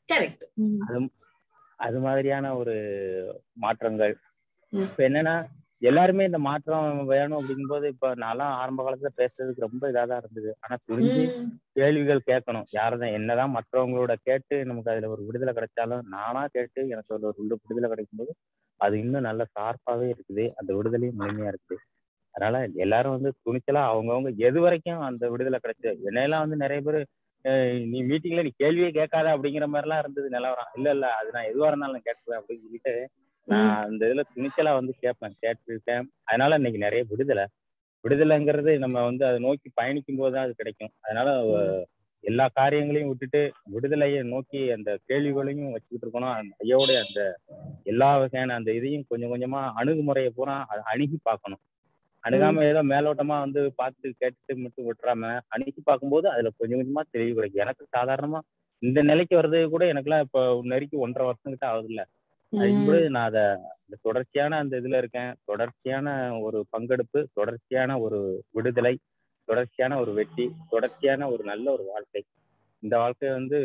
அது அது மாதிரியான ஒரு மாற்றங்கள். இப்ப என்னன்னா எல்லாருமே இந்த மாற்றம் வேணும் அப்படிங்கும்போது இப்ப நான்லாம் ஆரம்ப காலத்துல பேசுறதுக்கு ரொம்ப இதாதான் இருந்தது. ஆனா துணிஞ்சு கேள்விகள் கேட்கணும். யாரதான் என்னதான் மற்றவங்களோட கேட்டு நமக்கு அதுல ஒரு விடுதலை கிடைச்சாலும் நானா கேட்டு எனக்கு ஒரு ஒரு விடுதலை கிடைக்கும் போது அது இன்னும் நல்ல ஷார்ப்பாவே இருக்குது. அந்த விடுதலையும் முழுமையா இருக்குது. அதனால எல்லாரும் வந்து துணிச்சலா அவங்கவுங்க எது வரைக்கும் அந்த விடுதலை கிடைச்சு. என்னையெல்லாம் வந்து நிறைய பேர் நீ மீட்டிங்ல நீ கேள்வியே கேட்காத அப்படிங்கிற மாதிரி எல்லாம் இருந்தது நிலவரம். இல்ல இல்ல அது நான் எதுவா இருந்தாலும் நான் கேட்குவேன் அப்படின்னு சொல்லிட்டு நான் அந்த இதுல துணிச்சலா வந்து கேட்பேன், கேட்டிருக்கேன். அதனால இன்னைக்கு நிறைய விடுதலை விடுதலைங்கிறது நம்ம வந்து அதை நோக்கி பயணிக்கும் போதுதான் அது கிடைக்கும். அதனால எல்லா காரியங்களையும் விட்டுட்டு விடுதலையை நோக்கி அந்த கேள்விகளையும் வச்சுக்கிட்டு இருக்கணும். அந்த ஐயோடைய அந்த எல்லா வகையான அந்த இதையும் கொஞ்சம் கொஞ்சமா அணுகுமுறையை பூரா அதை அணுகி பார்க்கணும். அணுகாம ஏதோ மேலோட்டமா வந்து பார்த்து கேட்டுட்டு மட்டும் விட்டுறாம அணுகி பார்க்கும்போது அதுல கொஞ்சம் கொஞ்சமா தெளிவு கிடைக்கும். எனக்கு சாதாரணமா இந்த நிலைக்கு வர்றது கூட எனக்குலாம் இப்ப நெருக்கி ஒன்றரை வருஷம் கிட்ட ஆகுது இல்ல. அதுக்கு நான் அதை தொடர்ச்சியான அந்த இதுல இருக்கேன். தொடர்ச்சியான ஒரு பங்கெடுப்பு, தொடர்ச்சியான ஒரு விடுதலை, தொடர்ச்சியான ஒரு வெற்றி, தொடர்ச்சியான ஒரு நல்ல ஒரு வாழ்க்கை. இந்த வாழ்க்கை வந்து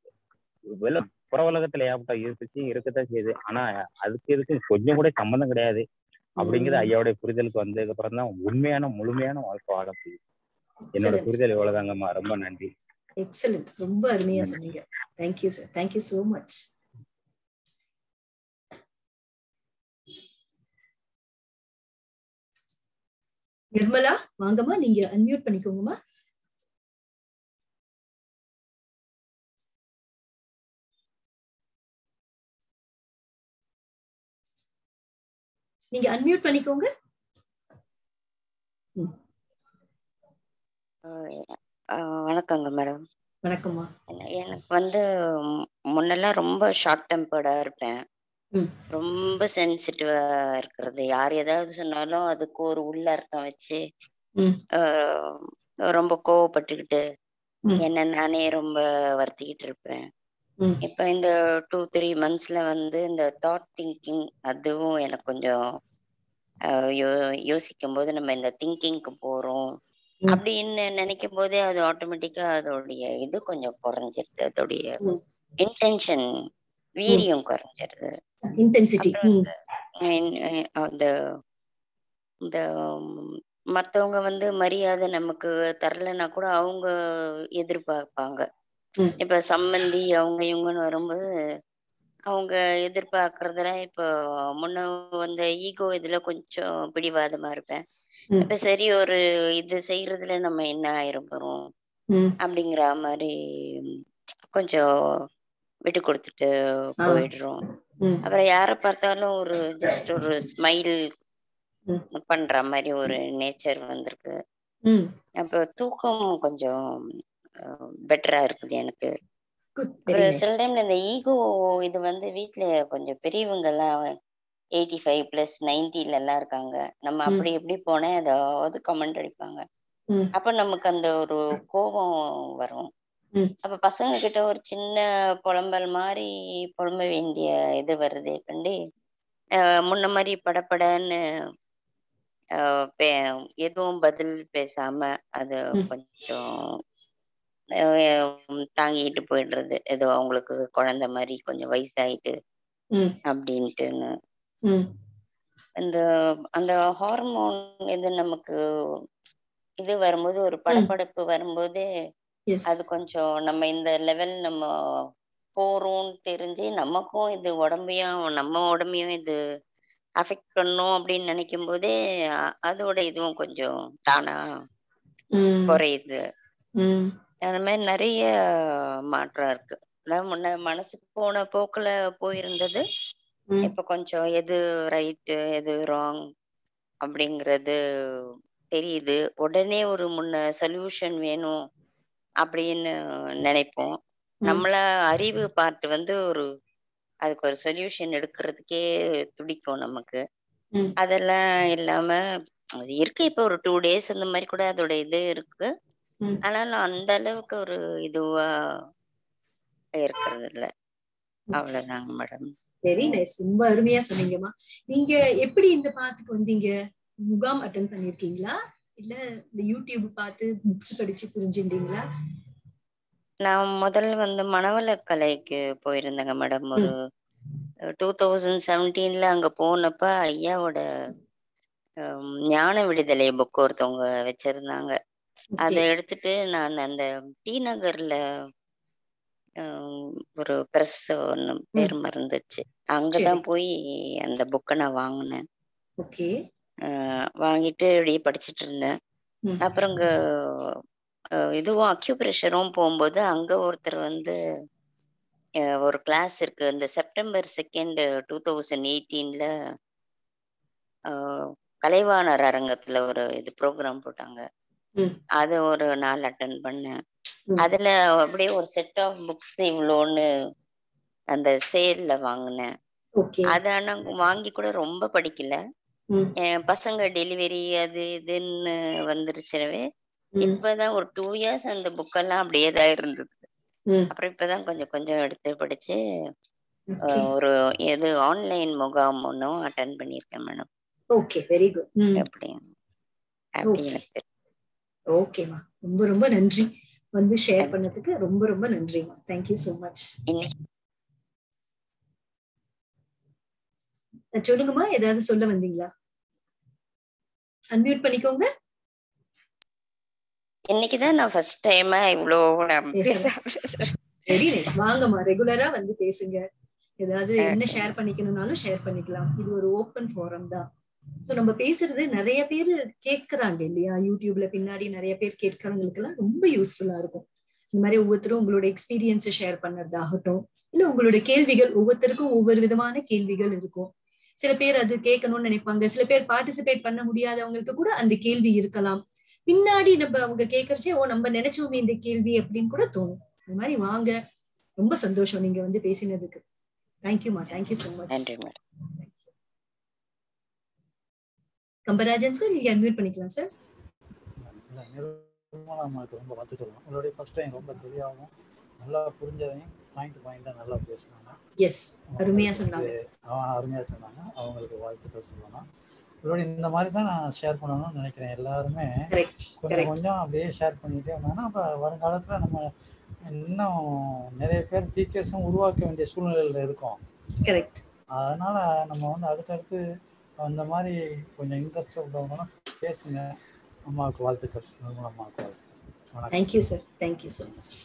வெளில புற உலகத்துல ஏற்பட்ட இருந்துச்சு இருக்கத்தான் செய்யுது. ஆனா அதுக்கு இதுக்கு கொஞ்சம் கூட சம்மந்தம் கிடையாது அப்படிங்கிறது ஐயாவுடைய புரிதலுக்கு வந்ததுக்கு அப்புறம் தான் உண்மையான முழுமையான வாழ்க்கை வாழ முடியும். என்னோட புரிதல் எவ்வளவுதாங்கம்மா. ரொம்ப நன்றி. எக்ஸலென்ட், ரொம்ப அருமையா சொன்னீங்க. Thank you sir, thank you so much. Nirmala வாங்கம்மா, நீங்க அன்மியூட் பண்ணிக்கோங்கம்மா. நீங்க அன்மியூட் பண்ணிக்கோங்க. வணக்கங்க மேடம். வணக்கம்மா. எனக்கு வந்து முன்னெல்லாம் ரொம்ப ஷார்ட் டெம்பர்டா இருப்பேன், ரொம்ப சென்சிட்டிவா இருக்கிறது. யார் ஏதாவது சொன்னாலும் அதுக்கு ஒரு உள்ள அர்த்தம் வச்சு ரொம்ப கோவப்பட்டுக்கிட்டு என்ன நானே ரொம்ப வருத்திக்கிட்டு இருப்பேன். இப்ப இந்த டூ த்ரீ மந்த்ஸ்ல வந்து இந்த தாட் திங்கிங் அதுவும் எனக்கு கொஞ்சம் யோ யோசிக்கும் போது நம்ம இந்த திங்கிங்க்கு போறோம் அப்படின்னு நினைக்கும் போதே அது ஆட்டோமேட்டிக்கா அதோடைய இது கொஞ்சம் குறைஞ்சிருது, அதோடைய இன்டென்ஷன் வீரியம் குறைஞ்சிருது. அந்த இந்த மத்தவங்க வந்து மரியாதை நமக்கு தரலைன்னா கூட அவங்க எதிர்பார்ப்பாங்க. இப்ப சம்பந்தி அவங்க இவங்கன்னு வரும்போது அவங்க எதிர்பார்க்கறதுல இப்போ முன்ன வந்த ஈகோ இதுல கொஞ்சம் பிடிவாதமா இருப்பேன். இப்ப சரி ஒரு இது செய்யறதுல நம்ம என்ன ஆயிரம் போறோம் அப்படிங்கிற மாதிரி கொஞ்சம் விட்டு கொடுத்துட்டு போயிடுறோம். அப்புறம் யாரை பார்த்தாலும் ஒரு ஜஸ்ட் ஒரு ஸ்மைல் பண்ற மாதிரி ஒரு நேச்சர் வந்திருக்கு. அப்போ தூக்கம் கொஞ்சம் பெட்டரா இருக்குது எனக்கு. அப்புறம் சில டைம்ல இந்த ஈகோ இது வந்து வீட்டுல கொஞ்சம் பெரியவங்க எல்லாம் எயிட்டி ஃபைவ் பிளஸ் நைன்டில எல்லாம் இருக்காங்க. நம்ம அப்படி எப்படி போனேன் ஏதாவது கமெண்ட் அடிப்பாங்க. அப்ப நமக்கு அந்த ஒரு கோபம் வரும். அப்ப பசங்க கிட்ட ஒரு சின்ன புலம்பல் மாதிரி புலம்ப வேண்டிய இது வருதே கண்டி முன்ன மாதிரி படப்படன்னு எதுவும் பதில் பேசாம அது கொஞ்சம் தாங்கிட்டு போயிடுறது. ஏதோ அவங்களுக்கு குழந்தை மாதிரி கொஞ்சம் வயசாயிட்டு அப்படின்ட்டுன்னு அந்த அந்த ஹார்மோன் இது நமக்கு இது வரும்போது ஒரு படப்படப்பு வரும்போது அது கொஞ்சம் நம்ம இந்த லெவல் நம்ம போறோம்னு தெரிஞ்சு நமக்கும் இது உடம்பையும் நம்ம உடம்பையும் இது அஃபெக்ட் பண்ணும் அப்படின்னு நினைக்கும் போதே அதோட இதுவும் கொஞ்சம் தானா குறையுது. அந்த மாதிரி நிறைய மாற்றம் இருக்கு. அதாவது முன்ன மனசுக்கு போன போக்குல போயிருந்தது இப்ப கொஞ்சம் எது ரைட்டு எது ராங் அப்படிங்கிறது தெரியுது. உடனே ஒரு முன்ன சொல்யூஷன் வேணும் அப்படின்னு நினைப்போம். நம்மள அறிவு பார்ட் வந்து ஒரு அதுக்கு ஒரு சொல்யூஷன் எடுக்கிறதுக்கே துடிக்கும் நமக்கு. அதெல்லாம் இல்லாம அது இருக்கு. இப்ப ஒரு டூ டேஸ் இந்த மாதிரி கூட அதோட இது இருக்கு. ஆனாலும் அந்த அளவுக்கு ஒரு இதுவா இருக்கிறது இல்ல. அவ்வளவுதாங்க மேடம். Very nice. ரொம்ப அருமையா சொன்னீங்கம்மா. நீங்க எப்படி இந்த பாத்துக்கு வந்தீங்க? முகாம் அட்டெண்ட் பண்ணிருக்கீங்களா இல்ல இந்த யூடியூப் பார்த்து புக்ஸ் படிச்சு புரிஞ்சுட்டீங்களா? நான் முதல்ல வந்து மனவளக்கலைக்கு போயிருந்தேங்க மேடம். ஒரு டூ தௌசண்ட் செவன்டீன்ல அங்க போனப்ப ஐயாவோட ஞான விடுதலை புக் ஒருத்தவங்க வச்சிருந்தாங்க. அதை எடுத்துட்டு நான் அந்த டி நகர்ல ஒரு பிரஸ் ஒண்ணு பேர் மறந்துச்சு, அங்கதான் போய் அந்த புக்கை நான் வாங்கினேன். வாங்கிட்டு அப்படியே படிச்சுட்டு இருந்தேன். அப்புறம் இங்க இதுவும் அக்யூப்ரெஷரும் போகும்போது அங்க ஒருத்தர் வந்து ஒரு கிளாஸ் இருக்கு. இந்த செப்டம்பர் செகண்ட் டூ தௌசண்ட் எயிட்டீன்ல கலைவாணர் அரங்கத்துல ஒரு இது ப்ரோக்ராம் போட்டாங்க. அது ஒரு நாள் அட்டன் பண்ணேன். அதுல அப்படியே ஒரு செட் ஆஃப் புக்ஸ் இவ்வளோன்னு அந்த சேல்ல வாங்கினேன். அது ஆனா வாங்கி கூட ரொம்ப படிக்கல. என் பசங்க டெலிவரி அது இதுன்னு வந்துருச்சுனவே இப்பதான் ஒரு டூ இயர்ஸ் அந்த புக்கெல்லாம் அப்படியே தான் இருந்தது. அப்புறம் இப்பதான் கொஞ்சம் கொஞ்சம் எடுத்து படிச்சு ஒரு இது ஆன்லைன் முகாம் ஒன்றும் அட்டன் பண்ணியிருக்கேன் மேடம். Okay, very good. அப்படி அப்படி எனக்கு ஓகேமா. ரொம்ப ரொம்ப நன்றி வந்து ஷேர் பண்ணதுக்கு. ரொம்ப ரொம்ப நன்றிமா. Thank you so much. சொல்லுங்கம்மா, ஏதாவது சொல்ல வந்தீங்களா? அன்மியூட் பண்ணிக்கோங்க. இன்னைக்குதான் நான் ஃபர்ஸ்ட் டைமா இவ்ளோ வெரி நைஸ். வாங்கம்மா, ரெகுலரா வந்து பேசுங்க. ஏதாவது என்ன ஷேர் பண்ணிக்கணும்னாலும் ஷேர் பண்ணிக்கலாம். இது ஒரு ஓப்பன் ஃபோரம் தான். சோ நம்ம பேசுறது நிறைய பேர் கேட்கறாங்க இல்லையா? யூடியூப்ல பின்னாடி நிறைய பேர் கேட்கறவங்களுக்கு எல்லாம் ரொம்ப யூஸ்ஃபுல்லா இருக்கும். இந்த மாதிரி ஒவ்வொருத்தரும் உங்களோட எக்ஸ்பீரியன்ஸ் ஷேர் பண்ணறதாகட்டும், இல்ல உங்களோட கேள்விகள், ஒவ்வொருத்தருக்கும் ஒவ்வொரு விதமான கேள்விகள் இருக்கும். சில பேர் அது கேட்கணும்னு நினைப்பாங்க. சில பேர் பார்ட்டிசிபேட் பண்ண முடியாதவங்களுக்கு கூட அந்த கேள்வி இருக்கலாம். பின்னாடி நம்ம அவங்க கேட்கறச்சே ஓ நம்ம நினைச்சோமே இந்த கேள்வி அப்படின்னு கூட தோணும். அந்த மாதிரி வாங்க. ரொம்ப சந்தோஷம் நீங்க வந்து பேசினதுக்கு. தேங்க்யூமா. Thank you so much. நன்றி மேடம். கம்பராஜன் சார், நீங்க அன்மியூட் பண்ணிக்கலாம் சார். நிர்மலாமாக்கு ரொம்ப பார்த்து சொல்லணும். உங்களுடைய ஃபர்ஸ்ட் டைம் ரொம்ப தெரியாமல் நல்லா புரிஞ்சதையும் பாயிண்ட் பாயிண்டாக நல்லா பேசுனாங்க. எஸ், அருமையா சொன்னாங்க. அருமையாக சொன்னாங்க. அவங்களுக்கு வாழ்த்துக்கள் சொல்லணும். உங்களுடைய இந்த மாதிரி தான் நான் ஷேர் பண்ணணும்னு நினைக்கிறேன். எல்லாருமே கொஞ்சம் கொஞ்சம் அப்படியே ஷேர் பண்ணிட்டே வந்தாங்கன்னா அப்புறம் வருங்காலத்தில் நம்ம இன்னும் நிறைய பேர் டீச்சர்ஸும் உருவாக்க வேண்டிய சூழ்நிலையில் இருக்கோம். கரெக்ட். அதனால நம்ம வந்து அடுத்தடுத்து அந்த மாதிரி கொஞ்சம் இன்ட்ரெஸ்ட் உள்ளவங்களும் பேசுங்க. அம்மாவுக்கு வாழ்த்துக்கள். அம்மாவுக்கு வாழ்த்துக்கள். Thank you sir. Thank you so much.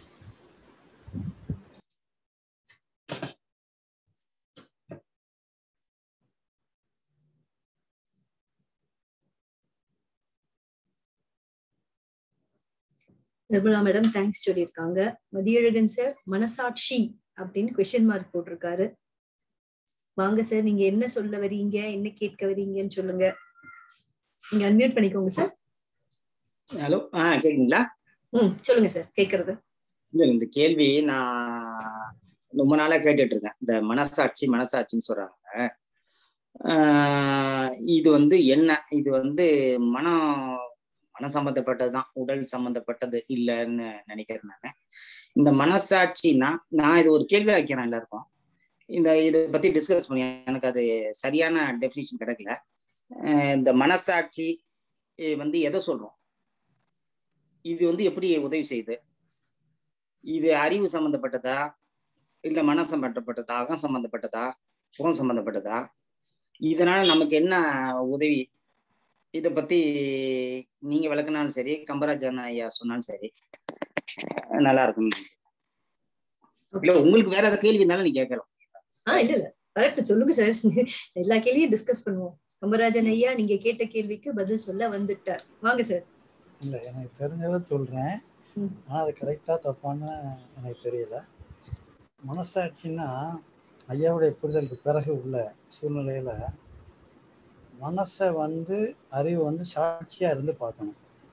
Nirmala madam thanks சொல்லியிருக்காங்க. மதியழகன் சார் மனசாட்சி அப்படின்னு கொஸ்டின் மார்க் போட்டிருக்காரு. வாங்க சார், நீங்க என்ன சொல்ல வரீங்க, என்ன கேட்க வரீங்கன்னு சொல்லுங்க. நீங்க அன்மியூட் பண்ணிக்கோங்க சார். ஹலோ, ஆ கேக்குங்களா? ம் சொல்லுங்க சார், கேக்குறது. இல்ல, இந்த கேள்வி நான் ரொம்ப நாளா கேட்டுட்டு இருக்கேன். இந்த மனசாட்சி மனசாட்சின்னு சொல்றாங்க. ஆஹ் இது வந்து என்ன, இது வந்து மனம் மன சம்பந்தப்பட்டதுதான், உடல் சம்பந்தப்பட்டது இல்லைன்னு நினைக்கிறேன் நானு. இந்த மனசாட்சின்னா, நான் இது ஒரு கேள்வி வைக்கிறேன் எல்லாருக்கும். இந்த இதை பத்தி டிஸ்கஸ் பண்ணி எனக்கு அது சரியான டெஃபினிஷன் கிடைக்கல. இந்த மனசாட்சி வந்து எதை சொல்றோம், இது வந்து எப்படி உதவி செய்யுது, இது அறிவு சம்பந்தப்பட்டதா இல்ல மன சம்பந்தப்பட்டதா, அகம் சம்பந்தப்பட்டதா, சுகம் சம்பந்தப்பட்டதா, இதனால நமக்கு என்ன உதவி, இதை பத்தி நீங்க விளக்குனாலும் சரி, கம்பராஜன் ஐயா சொன்னாலும் சரி நல்லா இருக்கும். இல்ல உங்களுக்கு வேற ஏதாவது கேள்வி இருந்தாலும் நீங்க கேட்கலாம். ஆஹ் இல்ல இல்ல கரெக்ட், சொல்லுங்க சார். எல்லா கேள்வியும் டிஸ்கஸ் பண்ணுவோம். கம்பராஜன் ஐயா நீங்க கேட்ட கேள்விக்கு பதில் சொல்ல வந்துட்டார். வாங்க சார். இல்ல, எனக்கு தெரிஞ்சதை சொல்றேன். ஆனா அது கரெக்டா தப்பான்னு எனக்கு தெரியல. மனசாட்சின்னா ஐயாவுடைய புரிதலுக்கு பிறகு உள்ள சூழ்நிலையில மனசை வந்து அறிவு வந்து சாட்சியா இருந்து பார்க்கணும்.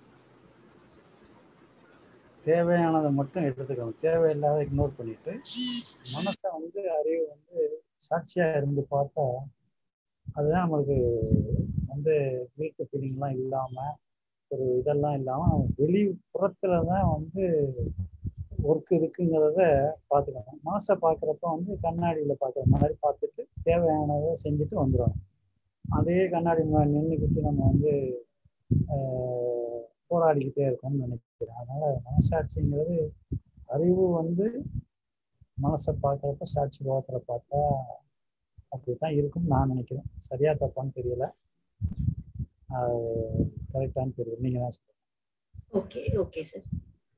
தேவையானதை மட்டும் எடுத்துக்கணும், தேவையில்லாத இக்னோர் பண்ணிட்டு மனசை வந்து அறிவு வந்து சாட்சியா இருந்து பார்த்தா அதுதான் நம்மளுக்கு வந்து வீட்டு ஃபீலிங்லாம் இல்லாம ஒரு இதெல்லாம் இல்லாம வெளிப்புறத்துல தான் வந்து ஒர்க் இருக்குங்கிறத பார்த்துக்கணும். மனசை பார்க்குறப்ப வந்து கண்ணாடியில் பார்க்குற மாதிரி பார்த்துட்டு தேவையானதை செஞ்சுட்டு வந்துடணும். அதே கண்ணாடி நின்றுக்கிட்டு நம்ம வந்து போராடிக்கிட்டே இருக்கோம்னு நினைக்கிறேன். அதனால மனசாட்சிங்கிறது அறிவு வந்து மனசை பார்க்குறப்ப சாட்சி பார்க்குற பார்த்தா அப்படித்தான் இருக்கும்னு நான் நினைக்கிறேன். சரியா தப்பான்னு தெரியல, கரெக்டானு தெரியல, நீங்க தான் சொல்லுங்க. Okay okay sir.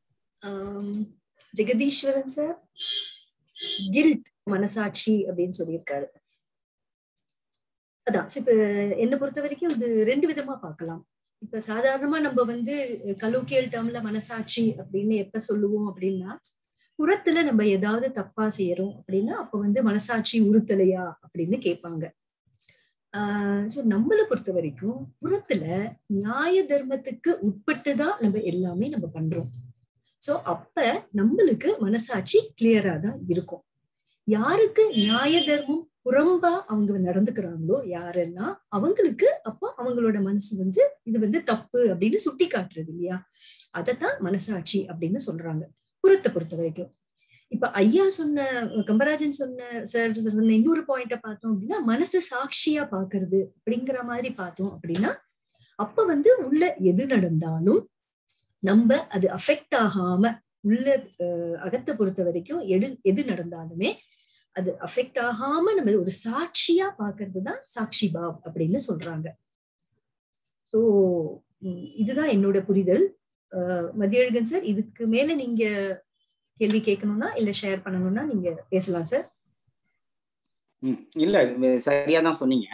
Jagadeeswaran sir guilt மனசாட்சி அப்படின்னு சொல்லியிருக்காரு. அதான் இப்ப என்னை பொறுத்த வரைக்கும் இது ரெண்டு விதமா பார்க்கலாம். இப்ப சாதாரணமா நம்ம வந்து கலோக்கியல் டேர்ம்ல மனசாட்சி அப்படின்னு எப்ப சொல்லுவோம் அப்படின்னா, புறத்துல நம்ம ஏதாவது தப்பா செய்யறோம் அப்படின்னா அப்ப வந்து மனசாட்சி உறுத்தலையா அப்படின்னு கேட்பாங்க. ஆஹ் சோ நம்மளை பொறுத்த வரைக்கும் புறத்துல நியாய தர்மத்துக்கு உட்பட்டுதான் நம்ம எல்லாமே நம்ம பண்றோம். சோ அப்ப நம்மளுக்கு மனசாட்சி கிளியரா தான் இருக்கும். யாருக்கு நியாய தர்மம் புறம்பா அவங்க நடந்துக்கிறாங்களோ யாருன்னா அவங்களுக்கு அப்போ அவங்களோட மனசு வந்து இது வந்து தப்பு அப்படின்னு சுட்டி காட்டுறது இல்லையா, அதத்தான் மனசாட்சி அப்படின்னு சொல்றாங்க புறத்தை பொறுத்த வரைக்கும். இப்ப ஐயா சொன்ன, கம்பராஜன் சொன்ன சார் சொன்ன இன்னொரு பாயிண்ட பார்த்தோம் அப்படின்னா, மனசு சாட்சியா பாக்குறது அப்படிங்கிற மாதிரி பார்த்தோம் அப்படின்னா அப்ப வந்து உள்ள எது நடந்தாலும் நம்ம அது அஃபெக்ட் ஆகாம உள்ள அகத்தை பொறுத்த வரைக்கும் எது எது நடந்தாலுமே அது அஃபெக்ட் ஆகாம நம்ம ஒரு சாட்சியா பாக்குறது தான் சாட்சி பாவ் அப்படின்னு சொல்றாங்க. சோ இதுதான் என்னோட புரிதல். அஹ் மதியழகன் சார், இதுக்கு மேல நீங்க கேள்வி கேட்கணும்னா இல்ல ஷேர் பண்ணணும்னா நீங்க பேசலாம் சார். ம் இல்ல சரியாதான் சொன்னீங்க.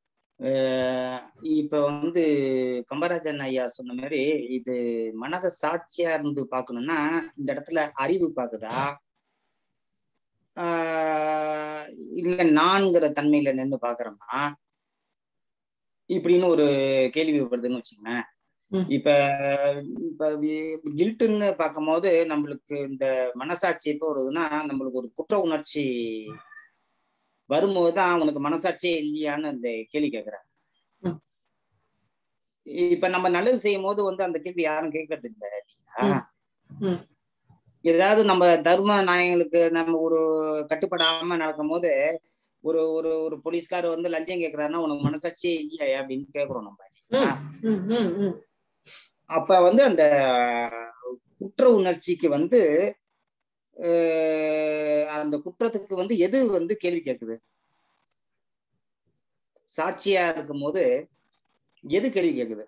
இப்ப வந்து கம்பராஜன் ஐயா சொன்ன மாதிரி இது மனத சாட்சியா இருந்து பாக்கணும்னா இந்த இடத்துல அறிவு பாக்குதா ஆஹ் இல்ல நான்கிற தன்மையில நின்று பாக்குறோமா இப்படின்னு ஒரு கேள்வி வருதுன்னு வச்சுக்கோங்க. இப்ப இப்ப கில்ட்டுன்னு பார்க்கும் போது நம்மளுக்கு இந்த மனசாட்சி எப்போ வருதுன்னா, நம்மளுக்கு ஒரு குற்ற உணர்ச்சி வரும்போதுதான் உனக்கு மனசாட்சியே இல்லையான்னு அந்த கேள்வி கேட்கிறாங்க. இப்ப நம்ம நல்லது செய்யும் போது வந்து அந்த கேள்வி யாரும் கேட்கறது இல்லை இல்லையா. ஏதாவது நம்ம தர்ம நாயங்களுக்கு நம்ம ஒரு கட்டுப்படாம நடக்கும் போது ஒரு ஒரு ஒரு போலீஸ்கார் வந்து லஞ்சம் கேட்கிறாருன்னா உனக்கு மனசாட்சியே இல்லையா அப்படின்னு கேட்கிறோம் நம்ம. அப்ப வந்து அந்த குற்ற உணர்ச்சிக்கு வந்து அந்த குற்றத்துக்கு வந்து எது வந்து கேள்வி கேட்குது, சாட்சியா இருக்கும் போது எது கேள்வி கேட்குது?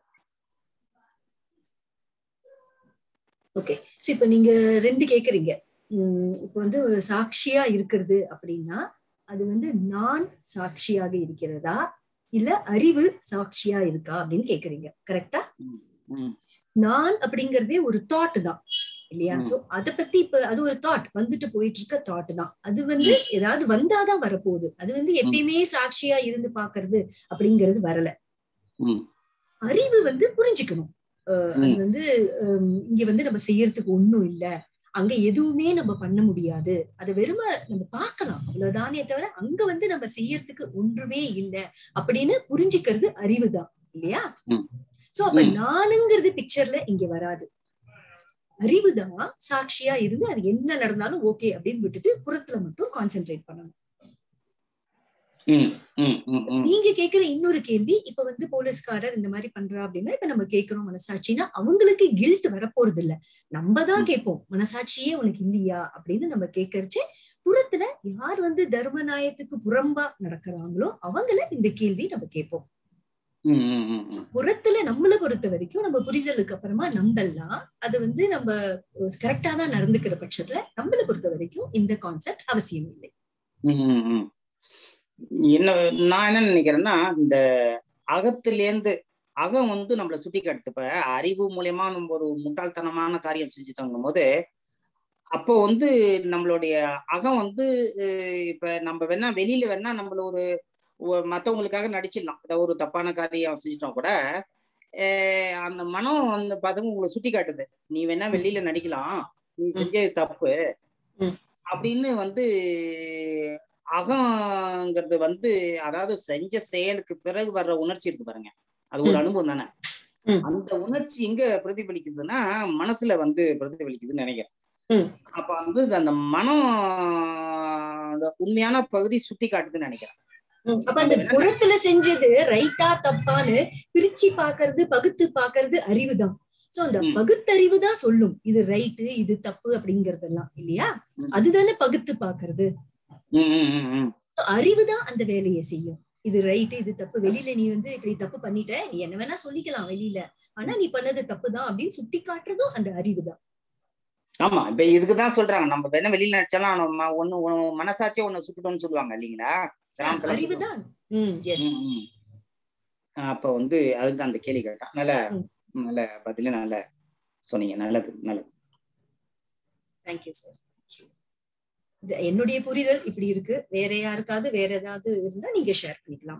ஓகே, சோ இப்ப நீங்க ரெண்டு கேக்குறீங்க. உம் இப்ப வந்து சாட்சியா இருக்கிறது அப்படின்னா அது வந்து நான் சாட்சியாக இருக்கிறதா இல்ல அறிவு சாட்சியா இருக்கா அப்படின்னு கேக்குறீங்க, கரெக்டா? நான் அப்படிங்கறதே ஒரு தாட் தான் இல்லையா? சோ அத பத்தி இப்ப அது ஒரு தாட் வந்துட்டு போயிட்டு இருக்க தாட் தான். அது வந்து ஏதாவது வந்தாதான் வரப்போகுது. அது வந்து எப்பயுமே சாட்சியா இருந்து பாக்குறது அப்படிங்கிறது வரல. அறிவு வந்து புரிஞ்சுக்கணும். அது வந்து இங்க வந்து நம்ம செய்யறதுக்கு ஒண்ணும் இல்ல, அங்க எதுவுமே நம்ம பண்ண முடியாது, அதை வெறும நம்ம பார்க்கலாம் அவ்வளவுதானே தவிர அங்க வந்து நம்ம செய்யறதுக்கு ஒன்றுமே இல்லை அப்படின்னு புரிஞ்சுக்கிறது அறிவுதான் இல்லையா? சோ அப்ப நானுங்கிறது பிக்சர்ல இங்க வராது. அறிவுதான் சாட்சியா இருந்து அது என்ன நடந்தாலும் ஓகே அப்படின்னு விட்டுட்டு புறத்துல மட்டும் கான்சென்ட்ரேட் பண்ணணும். நீங்க கேக்குற இன்னொரு கேள்வி, இப்ப வந்து போலீஸ்காரர் இந்த மாதிரி பண்றா அப்படின்னா இப்ப நம்ம கேட்கிறோம் மனசாட்சினா, அவங்களுக்கு கில்ட் வரப்போறது இல்ல, நம்ம தான் கேட்போம் மனசாட்சியே உனக்கு இல்லையா அப்படின்னு நம்ம கேட்கறச்சே புறத்துல யார் வந்து தர்ம நியாயத்துக்கு புறம்பா நடக்கிறாங்களோ அவங்கள இந்த கேள்வி நம்ம கேட்போம். புறத்துல நம்மளை பொறுத்த வரைக்கும் நம்ம புரிதலுக்கு அப்புறமா நம்பலாம் அது வந்து நம்ம கரெக்டா தான் நடந்துக்கிற பட்சத்துல நம்மளை பொறுத்த வரைக்கும் இந்த கான்செப்ட் அவசியம் இல்லை. என்ன நான் என்ன நினைக்கிறேன்னா, இந்த அகத்திலேருந்து அகம் வந்து நம்மளை சுட்டி காட்டுது. இப்ப அறிவு மூலியமா நம்ம ஒரு முட்டாள்தனமான காரியம் செஞ்சுட்டோங்கும் போது அப்போ வந்து நம்மளுடைய அகம் வந்து இப்ப நம்ம வேணா வெளியில வேணா நம்மள ஒரு மற்றவங்களுக்காக நடிச்சிடலாம், ஏதாவது ஒரு தப்பான காரியம் செஞ்சுட்டோம் கூட அந்த மனம் வந்து பார்த்தவங்க உங்களை சுட்டி காட்டுது, நீ வேணா வெளியில நடிக்கலாம், நீ செஞ்சது தப்பு அப்படின்னு. வந்து அகங்கிறது வந்து அதாவது செஞ்ச செயலுக்கு பிறகு வர்ற உணர்ச்சி இருக்கு பாருங்க, அது ஒரு அனுபவம் தானே. அந்த உணர்ச்சி எங்க பிரதிபலிக்குதுன்னா மனசுல வந்து பிரதிபலிக்குதுன்னு நினைக்கிறேன். அப்ப வந்து அந்த மனம் உண்மையான பகுதி சுட்டி காட்டுதுன்னு நினைக்கிறேன். அப்ப அந்த புறத்துல செஞ்சது ரைட்டா தப்பான்னு பிரிச்சு பாக்குறது பகுத்து பாக்குறது அறிவுதான். சோ அந்த பகுத்தறிவு தான் சொல்லும் இது ரைட்டு இது தப்பு அப்படிங்கறதெல்லாம் இல்லையா? அதுதானே பகுத்து பாக்குறது. அறிவுதான் அந்த வேலையை செய்யும். இது ரைட்டு இது தப்பு, வெளியில நீ வந்து இப்படி தப்பு பண்ணிட்ட, நீ என்ன வேணா சொல்லிக்கலாம் வெளியில, ஆனா நீ பண்ணது தப்புதான் அப்படின்னு சுட்டி காட்டுறதும் அந்த அறிவுதான். ஆமா, இப்ப இதுக்குதான் சொல்றாங்க நம்ம வேணா வெளியில நடிச்சாலும் ஒண்ணு மனசாட்சியே ஒண்ணு சுட்டுட்டோம்னு சொல்லுவாங்க இல்லைங்களா? அறிவுதான். அப்ப வந்து அதுதான் அந்த கேள்வி கேட்டான். நல்ல நல்ல பதில நல்ல சொன்னீங்க. நல்லது நல்லது. Thank you sir. என்னுடைய புரிதல் இப்படி இருக்கு, வேற யாருக்காவது வேற ஏதாவது இருந்தா நீங்க ஷேர் பண்ணிக்கலாம்.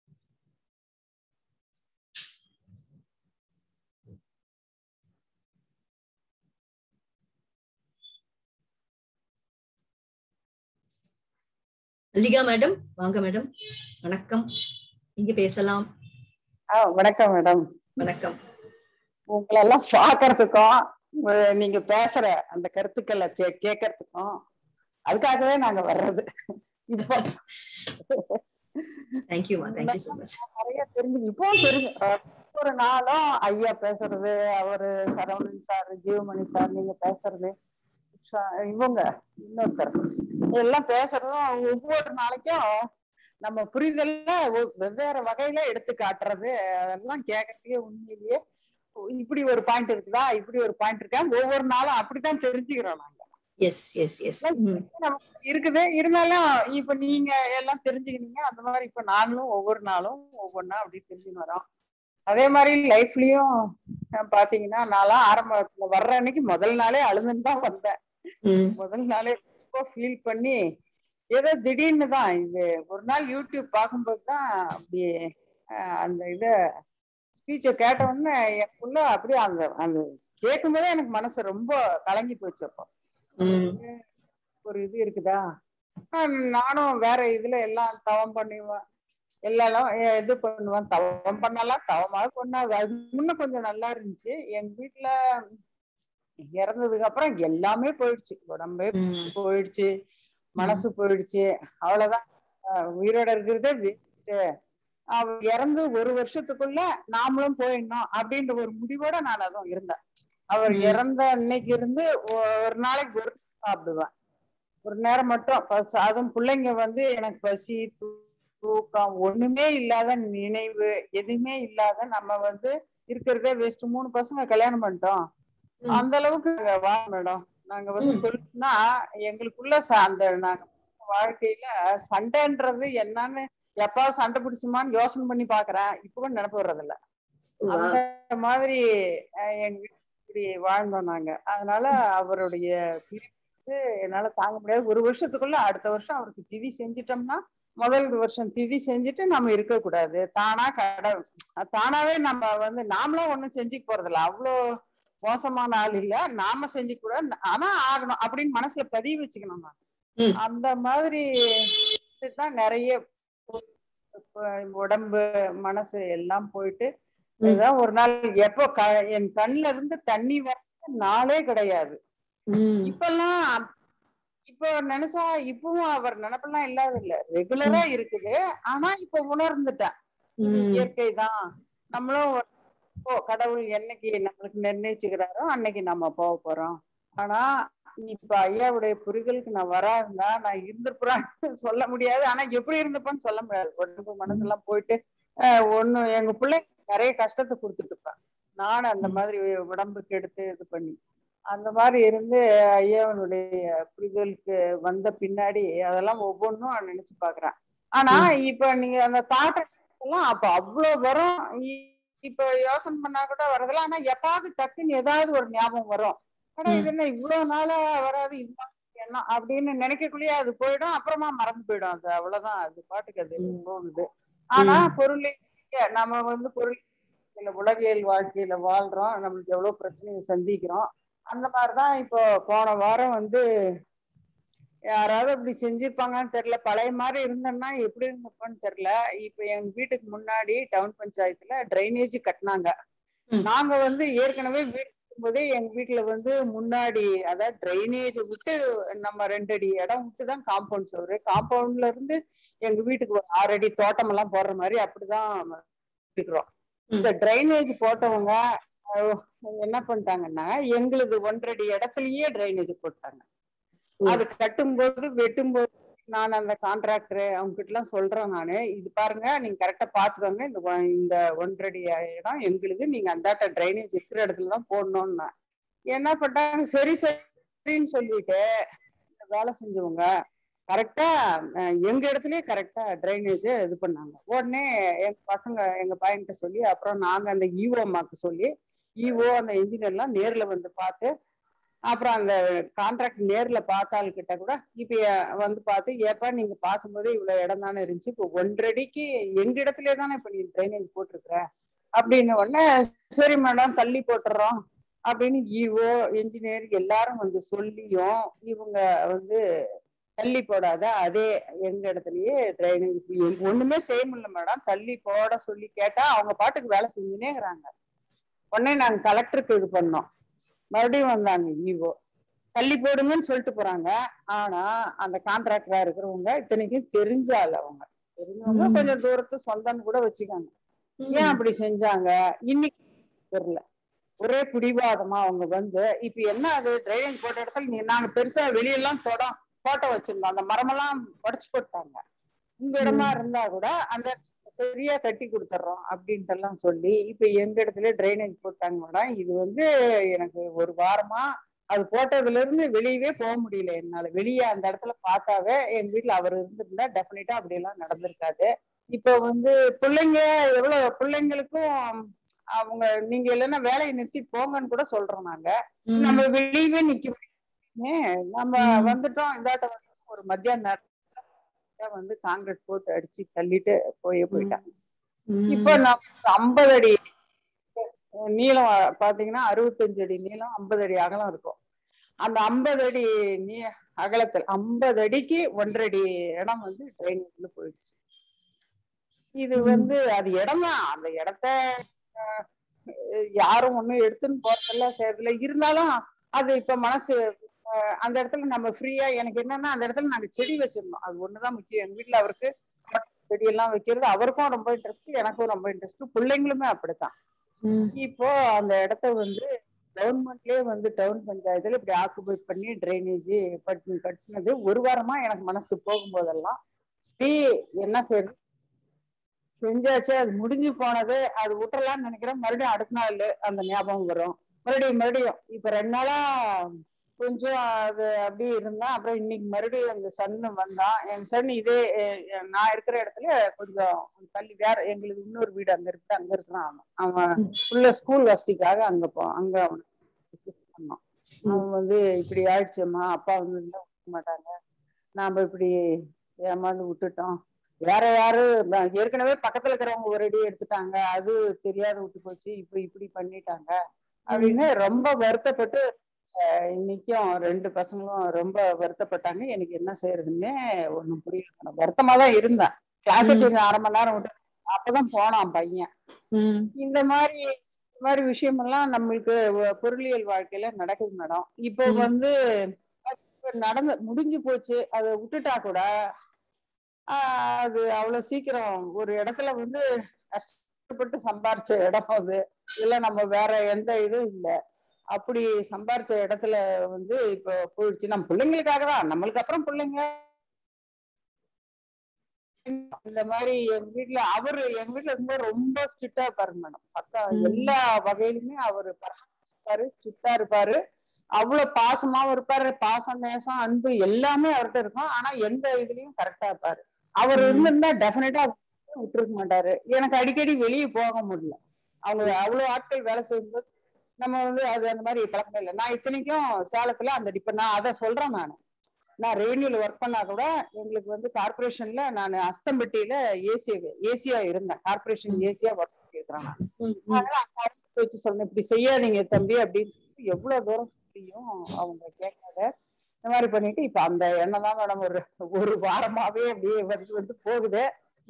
மல்லிகா மேடம் வாங்க மேடம். வணக்கம், நீங்க பேசலாம். வணக்கம் மேடம். வணக்கம். உங்களெல்லாம் பாக்குறதுக்கும் நீங்க பேசுற அந்த கருத்துக்களை கேட்கறதுக்கும் அதுக்காகவே நாங்க வர்றது. இப்போ நிறைய தெரிஞ்சு இப்போ தெரிஞ்சு ஒரு நாளும் ஐயா பேசுறது, அவரு சரவணன் சார், ஜீவமணி சார் நீங்க பேசுறது, இவங்க இன்னொருத்தர் எல்லாம் பேசுறதும் ஒவ்வொரு நாளைக்கும் நம்ம புரிதல்ல வெவ்வேறு வகையில எடுத்து காட்டுறது, அதெல்லாம் கேட்கறதுக்கே உண்மையிலேயே இப்படி ஒரு பாயிண்ட் இருக்குதா, இப்படி ஒரு பாயிண்ட் இருக்கா, ஒவ்வொரு நாளும் அப்படித்தான் தெரிஞ்சுக்கிறோம் நாங்க. இருக்குது. இருந்தாலும் இப்ப நீங்க எல்லாம் தெரிஞ்சுக்கினீங்க, அந்த மாதிரி இப்ப நாங்களும் ஒவ்வொரு நாளும் ஒவ்வொன்னா அப்படி தெரிஞ்சுன்னு வரோம். அதே மாதிரி லைஃப்லயும் பாத்தீங்கன்னா நான்லாம் ஆரம்பத்துல வர்ற அன்னைக்கு முதல் நாளே அழுதுன்னு தான் வந்தேன். முதல் நாளே ரொம்ப ஃபீல் பண்ணி ஏதோ திடீர்னு தான் இது ஒரு நாள் யூடியூப் பார்க்கும்போதுதான் அப்படி அந்த இத ஸ்பீச்சை கேட்ட உடனே எனக்குள்ள அப்படியே அந்த அந்த கேட்கும் போதே எனக்கு மனசு ரொம்ப கலங்கி போச்சு. அப்போ ஒரு இது இருக்குதா, நானும் வேற இதுல எல்லாம் தவம் பண்ணுவேன், எல்லாம் இது பண்ணுவேன், தவம் பண்ணலாம் தவமாக பண்ணாது. அது முன்ன கொஞ்சம் நல்லா இருந்துச்சு. எங்க வீட்டுல இறந்ததுக்கு அப்புறம் எல்லாமே போயிடுச்சு, உடம்பே போயிடுச்சு, மனசு போயிடுச்சு, அவ்வளவுதான். உயிரோட இருக்கிறதே வீட்டு அவ இறந்து ஒரு வருஷத்துக்குள்ள நாமளும் போயிடணும் அப்படின்ற ஒரு முடிவோட நான் அதுவும் இருந்தேன். அவர் இறந்த அன்னைக்கு இருந்து ஒரு நாளைக்கு ஒரு சாப்பிடுவேன், ஒரு நேரம் மட்டும். அதுவும் பிள்ளைங்க வந்து எனக்கு பசி தூக்கம் ஒண்ணுமே இல்லாத, நினைவு எதுவுமே இல்லாத, நம்ம வந்து இருக்கிறதே வேஸ்ட். மூணு பசங்க கல்யாணம் பண்ணிட்டோம், அந்த அளவுக்கு வா மேடம். நாங்க வந்து சொல்லணும்னா எங்களுக்குள்ள அந்த நாங்க வாழ்க்கையில சண்டைன்றது என்னன்னு எப்பாவது சண்டை பிடிச்சுமான்னு யோசனை பண்ணி பாக்குறேன், இப்பவும் நினைப்பு வர்றதில்ல. அந்த மாதிரி எங்க இப்படி வாழ்ந்தோம் நாங்க. அதனால அவருடைய பிரிவு என்னால தாங்க முடியாது. ஒரு வருஷத்துக்குள்ள அடுத்த வருஷம் அவருக்கு திதி செஞ்சிட்டோம்னா முதல் வருஷம் திதி செஞ்சுட்டு நம்ம இருக்க கூடாது. தானா கடவுள் தானாவே நம்ம வந்து நாமளா ஒண்ணும் செஞ்சுக்க போறதில்ல. அவ்வளோ மோசமான ஆள் இல்ல. நாம செஞ்சுக்க கூடாது, ஆனா ஆகணும் அப்படின்னு மனசுல பதிவு வச்சுக்கணும். நான் அந்த மாதிரி தான் நிறைய உடம்பு மனசு எல்லாம் போயிட்டு ஏதாவது ஒரு நாள் எப்போ க என் கண்ணுல இருந்து தண்ணி வர நாளே கிடையாது. இப்பெல்லாம் இப்போ நினைச்சா இப்பவும் அவர் நினைப்பெல்லாம் இல்லாத இல்ல, ரெகுலரா இருக்குது. ஆனா இப்ப உணர்ந்துட்டேன் இது இயற்கை தான், நம்மளும் கடவுள் என்னைக்கு நம்மளுக்கு நிர்ணயிச்சுக்கிறாரோ அன்னைக்கு நம்ம போக போறோம். ஆனா இப்ப ஐயாவுடைய புரிதலுக்கு நான் வராதுன்னா நான் இருந்திருப்பேன்னு சொல்ல முடியாது. ஆனா எப்படி இருந்தப்பன்னு சொல்ல முடியாது. உடம்பு மனசெல்லாம் போயிட்டு ஆஹ் ஒண்ணு எங்க பிள்ளை நிறைய கஷ்டத்தை கொடுத்துட்டு இருப்பேன். நானும் அந்த மாதிரி உடம்புக்கு எடுத்து இது பண்ணி அந்த மாதிரி இருந்து ஐயாவனுடைய புரிதலுக்கு வந்த பின்னாடி அதெல்லாம் ஒவ்வொன்றும் நினைச்சு பாக்குறேன். ஆனா இப்ப நீங்க அந்த தாட்டெல்லாம் அப்ப அவ்வளவு வரும். இப்ப யோசனை பண்ணா கூட வரதெல்லாம். ஆனா எப்பாவது டக்குன்னு ஏதாவது ஒரு ஞாபகம் வரும். ஆனா இது என்ன இவ்வளவு நாளா வராது, இதுதான் என்ன அப்படின்னு நினைக்கக்குள்ளேயே அது போயிடும். அப்புறமா மறந்து போயிடும். அது அவ்வளவுதான், அது பாட்டுக்கு அது போகுது. ஆனா பொருள் நம்ம வந்து பொருள் உலகியல் வாழ்க்கையில வாழ்றோம், நம்மளுக்கு எவ்வளவு பிரச்சனையை சந்திக்கிறோம். அந்த மாதிரிதான் இப்போ போன வாரம் வந்து யாராவது அப்படி செஞ்சிருப்பாங்கன்னு தெரியல. பழைய மாதிரி இருந்தேன்னா எப்படி இருந்தப்பன்னு தெரியல. இப்ப எங்க வீட்டுக்கு முன்னாடி டவுன் பஞ்சாயத்துல டிரைனேஜ் கட்டினாங்க. நாங்க வந்து ஏற்கனவே வீட்டு போதே எங்க வீட்டுல வந்து முன்னாடி அதாவது டிரைனேஜ் விட்டு நம்ம ரெண்டு அடி இடம் விட்டுதான் காம்பவுண்ட் சோறு. காம்பவுண்ட்ல இருந்து எங்க வீட்டுக்கு ஒரு ஆறு அடி தோட்டம் எல்லாம் போடுற மாதிரி அப்படிதான் இருக்கிறோம். இந்த டிரைனேஜ் போட்டவங்க என்ன பண்ணிட்டாங்கன்னா எங்களுது ஒன்றரை இடத்துலயே டிரைனேஜ் போட்டாங்க. அது கட்டும்போது வெட்டும்போது நான் அந்த கான்ட்ராக்டர் அவங்க கிட்ட எல்லாம் சொல்றேன், நானு இது பாருங்க நீங்க கரெக்டா பாத்துக்கோங்க, இந்த இந்த ஒன்றரை இடம் எங்களுக்கு, நீங்க அந்த டிரைனேஜ் இருக்கிற இடத்துலதான் போடணும்னா என்ன பண்ணாங்க, சரி சரின்னு சொல்லிட்டு வேலை செஞ்சவங்க கரெக்டா எங்க இடத்துலயே கரெக்டா டிரைனேஜ் இது பண்ணாங்க. உடனே எங்க பசங்க எங்க பையன்கிட்ட சொல்லி அப்புறம் நாங்க அந்த ஈஓ அம்மாக்கு சொல்லி ஈஓ அந்த இன்ஜினியர் எல்லாம் நேர்ல வந்து பார்த்து அப்புறம் அந்த கான்ட்ராக்ட் நேர்ல பார்த்தாள் கிட்ட கூட இப்ப வந்து பார்த்து ஏப்பா நீங்க பார்க்கும்போது இவ்வளவு இடம் தானே இருந்துச்சு, இப்போ ஒன்றடிக்கு எங்க இடத்துலயே தானே இப்ப நீ டிரைனேஜ் போட்டிருக்கிற அப்படின்னு. உடனே சரி மேடம் தள்ளி போட்டுறோம் அப்படின்னு ஈஓ இன்ஜினியர் எல்லாரும் வந்து சொல்லியும் இவங்க வந்து தள்ளி போடாத அதே எங்க இடத்துலயே டிரைனேஜ் ஒண்ணுமே செய்ய முடியல மேடம், தள்ளி போட சொல்லி கேட்டா அவங்க பாட்டுக்கு வேலை செஞ்சுனேங்கிறாங்க. உடனே நாங்க கலெக்டருக்கு இது பண்ணோம், மறுபடியும் வந்தாங்க ஈவோ தள்ளி போடுங்கன்னு சொல்லிட்டு போறாங்க. ஆனா அந்த கான்ட்ராக்டரா இருக்கிறவங்க இத்தனைக்கும் தெரிஞ்சால அவங்க தெரிஞ்சவங்க கொஞ்சம் தூரத்து சொந்தம் கூட வச்சுக்காங்க. ஏன் அப்படி செஞ்சாங்க இன்னைக்கு தெரியல. ஒரே பிடிவாதமா அவங்க வந்து இப்ப என்ன அது டிரைனேஜ் போட்ட இடத்துல நீ நாங்க பெருசா வெளியெல்லாம் தொட போட்டோ வச்சிருந்தோம், அந்த மரமெல்லாம் உடச்சு போட்டாங்க. இந்த இடமா இருந்தா கூட அந்த சரியா கட்டி கொடுத்துட்றோம் அப்படின்ட்டு எல்லாம் சொல்லி இப்ப எங்க இடத்துல டிரைனேஜ் போட்டாங்க மேடம். இது வந்து எனக்கு ஒரு வாரமா அது போட்டதுல இருந்து வெளியவே போக முடியல என்னால. வெளியே அந்த இடத்துல பார்த்தாவே எங்க வீட்டுல அவர் இருந்திருந்தா டெஃபினட்டா அப்படி எல்லாம் நடந்திருக்காது. இப்ப வந்து பிள்ளைங்க எவ்வளவு பிள்ளைங்களுக்கும் அவங்க நீங்க இல்லைன்னா வேலையை நிறுத்தி போங்கன்னு கூட சொல்றோம் நாங்க. நம்ம வெளியவே நிக்க நம்ம வந்துட்டோம். இதாட்ட வந்து ஒரு மத்தியான நேரம் வந்து காங்கிரீட் போட்டு அடிச்சு தள்ளிட்டு போய் போயிட்டாங்க. இப்போ நம்ம ஐம்பது அடி நீளம் பாத்தீங்கன்னா அறுபத்தஞ்சு அடி நீளம் ஐம்பது அடி அகலம் இருக்கும். அந்த ஐம்பது அடி நீ அகலத்தில் ஐம்பது அடிக்கு ஒன்றரை அடி இடம் வந்து ட்ரெயின்ல போயிடுச்சு. இது வந்து அது இடம் தான், அந்த இடத்த யாரும் ஒண்ணும் எடுத்துன்னு போறதில்ல செய்யறதில்ல. இருந்தாலும் அது இப்ப மனசு அந்த இடத்துல நம்ம ஃப்ரீயா எனக்கு என்னன்னா அந்த இடத்துல நாங்க செடி வச்சிருந்தோம், அது ஒண்ணுதான் முக்கியம். எங்க வீட்டுல அவருக்கு செடியெல்லாம் வைக்கிறது அவருக்கும் ரொம்ப இன்ட்ரெஸ்ட், எனக்கும் ரொம்ப இன்ட்ரெஸ்ட், பிள்ளைங்களுமே அப்படித்தான். இப்போ அந்த இடத்த வந்து கவர்மெண்ட்லயே வந்து டவுன் பஞ்சாயத்துல இப்படி ஆக்குபை பண்ணி டிரைனேஜ் பட்டு கட்டினது ஒரு வாரமா எனக்கு மனசு போகும்போதெல்லாம் ஸ்ரீ என்ன பேரு செஞ்சாச்சு, அது முடிஞ்சு போனது, அது விட்டுறலாம்னு நினைக்கிறேன். மறுபடியும் அடுத்த நாள் அந்த ஞாபகம் வரும், மறுபடியும் மறுபடியும் இப்ப ரெண்டு நாளா கொஞ்சம் அது அப்படி இருந்தா. அப்புறம் இன்னைக்கு மறுபடியும் அந்த சன்னு வந்தான். என் சன் இதே நான் இருக்கிற இடத்துல கொஞ்சம் தள்ளி வேற எங்களுக்கு இன்னொரு வீடு அங்க இருக்கு, அங்க இருக்கிறான். அவன் அவன் உள்ள ஸ்கூல் வசதிக்காக அங்க போ அங்க அவன் சொன்னோம். அவன் வந்து இப்படி ஆயிடுச்சும்மா, அப்பா வந்து இருந்தா விட்டுக்க மாட்டாங்க, நாம இப்படி ஏமாந்து விட்டுட்டோம், வேற யாரு ஏற்கனவே பக்கத்துல இருக்கிறவங்க ஒரு அடி எடுத்துட்டாங்க, அது தெரியாத விட்டு போச்சு, இப்ப இப்படி பண்ணிட்டாங்க அப்படின்னு ரொம்ப வருத்தப்பட்டு இன்னைக்கும் ரெண்டு பசங்களும் ரொம்ப வருத்தப்பட்டாங்க. எனக்கு என்ன செய்யறதுன்னே ஒண்ணும் புரியல. வருத்தமா தான் இருந்தேன். கிளாஸுக்கு கொஞ்சம் அரை மணி நேரம் விட்டு அப்பதான் போனான் பையன். இந்த மாதிரி இந்த மாதிரி விஷயம் எல்லாம் நம்மளுக்கு பொருளியல் வாழ்க்கையில நடக்குது மேடம். இப்போ வந்து நடந்து முடிஞ்சு போச்சு, அதை விட்டுட்டா கூட ஆஹ் அது அவ்வளவு சீக்கிரம் ஒரு இடத்துல வந்து கஷ்டப்பட்டு சம்பாரிச்ச இடம் அது, இல்ல நம்ம வேற எந்த இதுவும் இல்லை, அப்படி சம்பாரிச்ச இடத்துல வந்து இப்போ போயிடுச்சு. நம்ம பிள்ளைங்களுக்காக தான், நம்மளுக்கு அப்புறம் பிள்ளைங்க இந்த மாதிரி. எங்க வீட்டுல அவரு எங்க வீட்டுல இருக்கும்போது ரொம்ப ஸ்ட்ரிக்டா இருப்பாரு மேடம். பக்கா எல்லா வகையிலுமே அவரு இருப்பாரு, ஸ்ட்ரிக்டா இருப்பாரு, அவ்வளவு பாசமாவும் இருப்பாரு, பாசம் நேசம் அன்பு எல்லாமே அவர்கிட்ட இருக்கும். ஆனா எந்த இதுலயும் கரெக்டா இருப்பாரு. அவர் இருந்திருந்தா டெஃபினட்டா விட்டுருக்க மாட்டாரு. எனக்கு அடிக்கடி வெளியே போக முடியல, அவங்க அவ்வளவு ஆட்கள் வேலை செய்யும்போது நம்ம வந்து அது அந்த மாதிரி பழக்கம் இல்லை. நான் இத்தனைக்கும் சேலத்துல அந்த இப்ப நான் அதை சொல்றேன், நான் நான் ரெவென்யூல ஒர்க் பண்ணா கூட எங்களுக்கு வந்து கார்பரேஷன்ல நான் அஸ்தம்பட்டியில ஏசி ஏசியா இருந்தேன், கார்பரேஷன் ஏசியா ஒர்க் பண்ணிருக்கிறேன் நான். வச்சு சொல்றேன், இப்படி செய்யாதீங்க தம்பி அப்படின்னு சொல்லி எவ்வளவு தூரம் சொல்லியும் அவங்க கேட்காத இந்த மாதிரி பண்ணிட்டு இப்ப அந்த எண்ணம் தான் மேடம் ஒரு ஒரு வாரமாவே அப்படியே வந்து வந்து போகுது.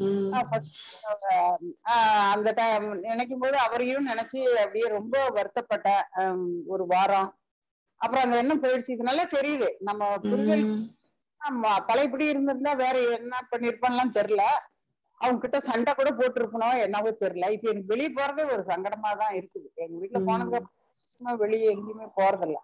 அந்த டைம் நினைக்கும் போது அவரையும் நினைச்சு அப்படியே ரொம்ப வருத்தப்பட்டேன் ஒரு வாரம். அப்புறம் அந்த எண்ணம் போயிடுச்சு. இது நல்லா தெரியுது, நம்ம புரிதல் பழையபடி இருந்திருந்தா வேற என்ன பண்ணிருப்பான்லாம் தெரியல, அவங்க கிட்ட சண்டை கூட போட்டிருக்கணும் என்னவோ தெரியல. இப்ப எனக்கு வெளியே போறதே ஒரு சங்கடமா தான் இருக்குது. எங்க வீட்டுல போனதுக்கு வெளியே எங்கேயுமே போறதில்ல.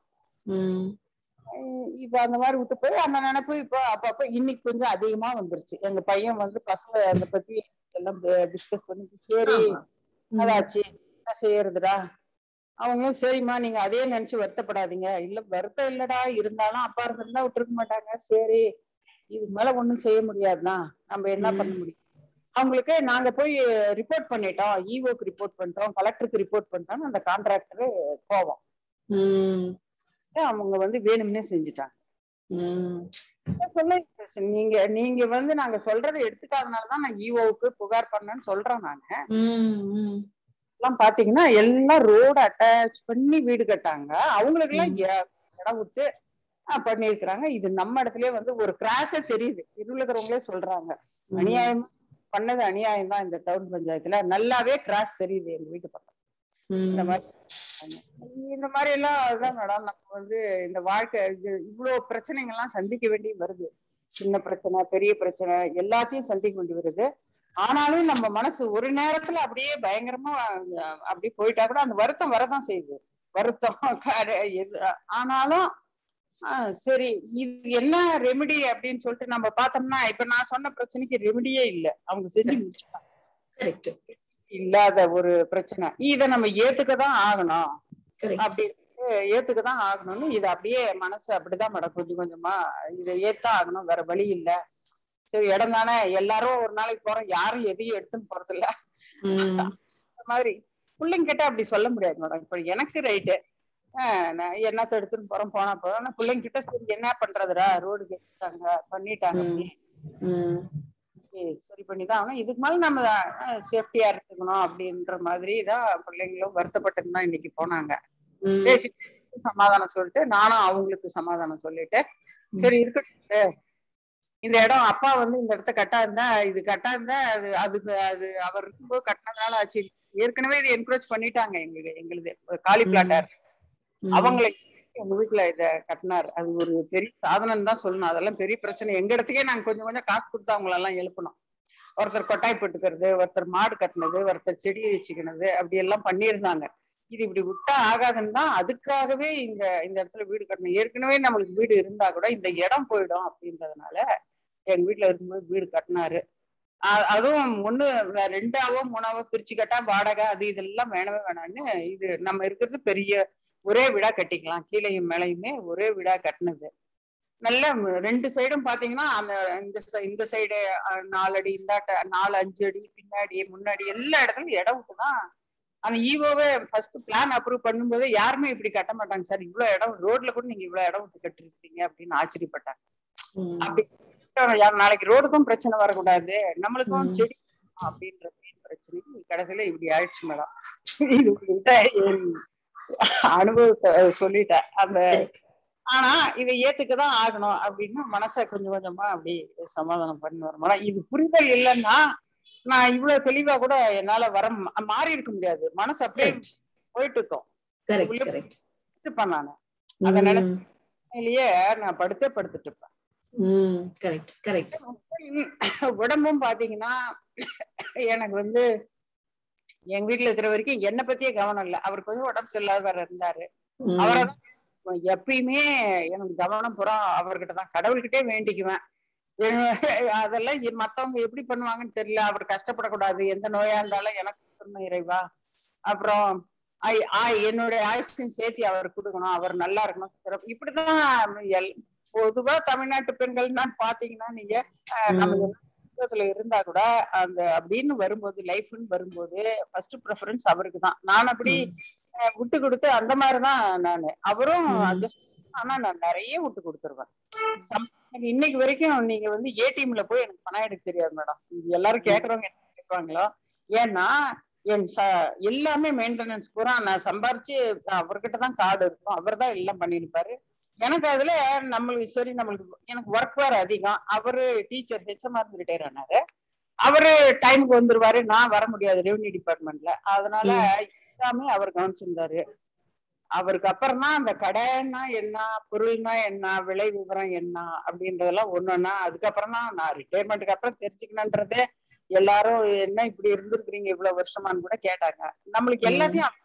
இப்ப அந்த மாதிரி விட்டு போய் அந்த நினைப்பு இப்ப அப்பப்ப இன்னைக்கு கொஞ்சம் அதிகமா வந்துருச்சு. எங்க பையன் வந்து பசங்க அதை பத்தி எல்லாம் டிஸ்கஸ் பண்ணி சரி அதாச்சு என்ன செய்யறதுடா, அவங்களும் சரிம்மா நீங்க அதே நினைச்சு வருத்தப்படாதீங்க, இல்ல வருத்தம் இல்லடா, இருந்தாலும் அப்பா இருந்திருந்தா விட்டுருக்க மாட்டாங்க, சரி இது மேல ஒண்ணும் செய்ய முடியாதுதான், நம்ம என்ன பண்ண முடியும். அவங்களுக்கு நாங்க போய் ரிப்போர்ட் பண்ணிட்டோம், ஈஓக்கு ரிப்போர்ட் பண்றோம், கலெக்டருக்கு ரிப்போர்ட் பண்றோம், அந்த கான்ட்ராக்டரு போவோம், அவங்க வந்து வேணும்னே செஞ்சுட்டாங்க. சொல்ல நீங்க நீங்க வந்து நாங்க சொல்றதை எடுத்துக்காதனாலதான் நான் ஈஓவுக்கு புகார் பண்ணேன்னு சொல்றேன். நானு எல்லாம் பாத்தீங்கன்னா எல்லாம் ரோடு அட்டாச் பண்ணி வீடு கட்டாங்க, அவங்களுக்கு எல்லாம் இடம் விட்டு பண்ணிருக்கிறாங்க. இது நம்ம இடத்துலயே வந்து ஒரு கிராஸே தெரியுது, இருள் இருக்கிறவங்களே சொல்றாங்க அநியாயம் பண்ணது அநியாயம் தான். இந்த டவுன் பஞ்சாயத்துல நல்லாவே கிராஸ் தெரியுது எங்க வீட்டு பக்கம். இந்த மாதிரி இந்த மாதிரி எல்லாம் அதுதான் மேடம் நம்ம வந்து இந்த வாழ்க்கை இவ்வளவு பிரச்சனைகள்லாம் சந்திக்க வேண்டி வருது. சின்ன பிரச்சனை பெரிய பிரச்சனை எல்லாத்தையும் சந்திக்க வேண்டி வருது. ஆனாலும் நம்ம மனசு ஒரு நேரத்துல அப்படியே பயங்கரமா அப்படி போயிட்டா கூட அந்த வருத்தம் வரதான் செய்யுது, வருத்தம். ஆனாலும் ஆஹ் சரி இது என்ன ரெமெடி அப்படின்னு சொல்லிட்டு நம்ம பார்த்தோம்னா இப்ப நான் சொன்ன பிரச்சனைக்கு ரெமெடியே இல்லை, அவங்க செஞ்சு முடிச்சுட்டாங்க. இல்லாத ஒரு பிரச்சனை இதை நம்ம ஏத்துக்கதான் ஆகணும், அப்படி ஏத்துக்கதான் ஆகணும்னு இதை அப்படியே மனசு அப்படிதான் மேடம் கொஞ்சம் கொஞ்சமா இதை ஏத்தான் ஆகணும், வேற வழி இல்ல. சரி இடம் தானே, எல்லாரும் ஒரு நாளைக்கு போறோம், யாரும் எதையும் எடுத்துன்னு போறது இல்ல. அந்த மாதிரி பிள்ளைங்க கிட்ட அப்படி சொல்ல முடியாது மேடம். இப்ப எனக்கு ரைட்டு ஆஹ் என்னத்த எடுத்துன்னு போறோம் போனா போறோம், ஆனா பிள்ளைங்க கிட்ட சரி என்ன பண்றதுடா, ரோடு கேட்டாங்க பண்ணிட்டாங்க சரி பண்ணிதான் ஆகணும், இதுக்கு மேல நம்ம சேஃப்டியா இருந்துக்கணும் அப்படின்ற மாதிரிதான் பிள்ளைங்களும் வருத்தப்பட்டு தான் இன்னைக்கு போனாங்க. பேசிட்டு சமாதானம் சொல்லிட்டு நானும் அவங்களுக்கு சமாதானம் சொல்லிட்டு சரி இருக்கட்டும், இந்த இடம் அப்பா வந்து இந்த இடத்த கட்டா இருந்தா இது கட்டா இருந்தா அது அதுக்கு அது அவர் இருக்கும்போது கட்டினதுனால ஆச்சு. ஏற்கனவே இது என்கரேஜ் பண்ணிட்டாங்க, எங்களுக்கு எங்களுது காலி பிளாட்டார் அவங்களுக்கு எங்க வீட்டுல இத கட்டினார். அது ஒரு பெரிய சாதனம் தான் சொல்லணும், அதெல்லாம் பெரிய பிரச்சனை. எங்க இடத்துக்கே நாங்க கொஞ்சம் கொஞ்சம் காசு கொடுத்து அவங்கள எல்லாம் எழுப்பணும். ஒருத்தர் கொட்டாய் போட்டுக்கிறது, ஒருத்தர் மாடு கட்டினது, ஒருத்தர் செடி வச்சுக்கினது, அப்படி எல்லாம் பண்ணியிருந்தாங்க. இது இப்படி விட்டா ஆகாதுன்னு தான் அதுக்காகவே இந்த இந்த இடத்துல வீடு கட்டணும். ஏற்கனவே நம்மளுக்கு வீடு இருந்தா கூட இந்த இடம் போயிடும் அப்படின்றதுனால எங்க வீட்டுல இருக்கும்போது வீடு கட்டினாரு. ஆஹ் அதுவும் ஒண்ணு ரெண்டாவோ மூணாவோ பிரிச்சு கட்டா வாடகை அது இதெல்லாம் வேணவே வேணான்னு இது நம்ம இருக்கிறது பெரிய ஒரே வீடா கட்டிக்கலாம், கீழையும் மேலையுமே ஒரே வீடா கட்டினது. நல்ல ரெண்டு சைடும் பாத்தீங்கன்னா அந்த இந்த இந்த சைடு நாலு அடி, இந்த நாலு அஞ்சு அடி, பின்னாடி முன்னாடி எல்லா இடத்துலயும் இடம் விட்டுதான் அந்த ஈவோவே ஃபர்ஸ்ட் பிளான் அப்ரூவ் பண்ணும்போது யாருமே இப்படி கட்ட மாட்டாங்க சார், இவ்வளவு இடம் ரோட்ல கூட நீங்க இவ்வளவு இடம் விட்டு கட்டிருக்கீங்க அப்படின்னு ஆச்சரியப்பட்டாங்க. அப்படி நாளைக்கு ரோடுக்கும் பிரச்சனை வரக்கூடாது, நம்மளுக்கும் செடி அப்படின்ற பிரச்சனைக்கு கடைசியில இப்படி ஆயிடுச்சு மேடம். இது அனுபவத்தை சொல்லிட்டேன் அந்த. ஆனா இதை ஏத்துக்கதான் ஆகணும் அப்படின்னு மனசை கொஞ்சம் கொஞ்சமா அப்படி சமாதானம் பண்ணி வரும் மேடம். இது புரிதல் இல்லைன்னா நான் இவ்வளவு தெளிவா கூட என்னால வர மாறி இருக்க முடியாது. மனசு அப்படியே போயிட்டு இருக்கோம் நானு. அத நினைச்சே நான் படுத்தே படுத்துட்டு இருப்பேன். உடம்பும் பாத்தீங்கன்னா எனக்கு வந்து எங்க வீட்டுல இருக்கிற வரைக்கும் என்னை பத்தியே கவனம் இல்லை. அவருக்கு வந்து உடம்பு சரியில்லாத இருந்தாரு. அவரை எப்பயுமே எனக்கு கவனம் புறா அவர்கிட்டதான், கடவுள்கிட்டே வேண்டிக்குவேன். அதெல்லாம் மத்தவங்க எப்படி பண்ணுவாங்கன்னு தெரியல. அவர் கஷ்டப்படக்கூடாது, எந்த நோயா இருந்தாலும் எனக்கு இறைவா. அப்புறம் என்னுடைய ஆயுசையும் சேர்த்தி அவர் கொடுக்கணும், அவர் நல்லா இருக்கணும். இப்படிதான் பொதுவா தமிழ்நாட்டு பெண்கள்னா பாத்தீங்கன்னா நீங்க நம்ம இருந்தா கூட அந்த அப்படின்னு வரும்போது லைஃப்னு வரும்போது ஃபர்ஸ்ட் ப்ரிஃபரன்ஸ் அவருக்கு தான். நான் அப்படி விட்டு கொடுத்து அந்த மாதிரிதான் நானு. அவரும் அட்ஜஸ்ட், ஆனா நான் நிறைய விட்டு கொடுத்துருவேன். இன்னைக்கு வரைக்கும் நீங்க வந்து ஏடிஎம்ல போய் எனக்கு பணம் எடுக்க தெரியாது மேடம். எல்லாரும் கேக்குறவங்க என்ன கேட்பாங்களோ, ஏன்னா என் ச எல்லாமே மெயின்டெனன்ஸ் பூரா நான் சம்பாரிச்சு அவர்கிட்ட தான் கார்டு இருக்கும், அவர் தான் எல்லாம் பண்ணிருப்பாரு. எனக்கு அதுல நம்மளுக்கு சரி, நம்மளுக்கு எனக்கு ஒர்க் வேற அதிகம். அவரு டீச்சர் ஹெச்எம்ஆ இருந்து ரிட்டையர் ஆனாரு. அவரு டைமுக்கு வந்துருவாரு, நான் வர முடியாது ரெவன்யூ டிபார்ட்மெண்ட்ல. அதனால எல்லாமே அவர் கவனிச்சிருந்தாரு. அவருக்கு அப்புறம் தான் அந்த கடைன்னா என்ன, பொருள்னா என்ன, விலை விவரம் என்ன அப்படின்றதெல்லாம் ஒண்ணுன்னா அதுக்கப்புறம் தான் நான் ரிட்டையர்மெண்ட்டுக்கு அப்புறம் தெரிஞ்சுக்கணுன்றதே. எல்லாரும் என்ன இப்படி இருந்திருக்கிறீங்க இவ்வளவு வருஷமானு கூட கேட்டாங்க. நம்மளுக்கு எல்லாத்தையும்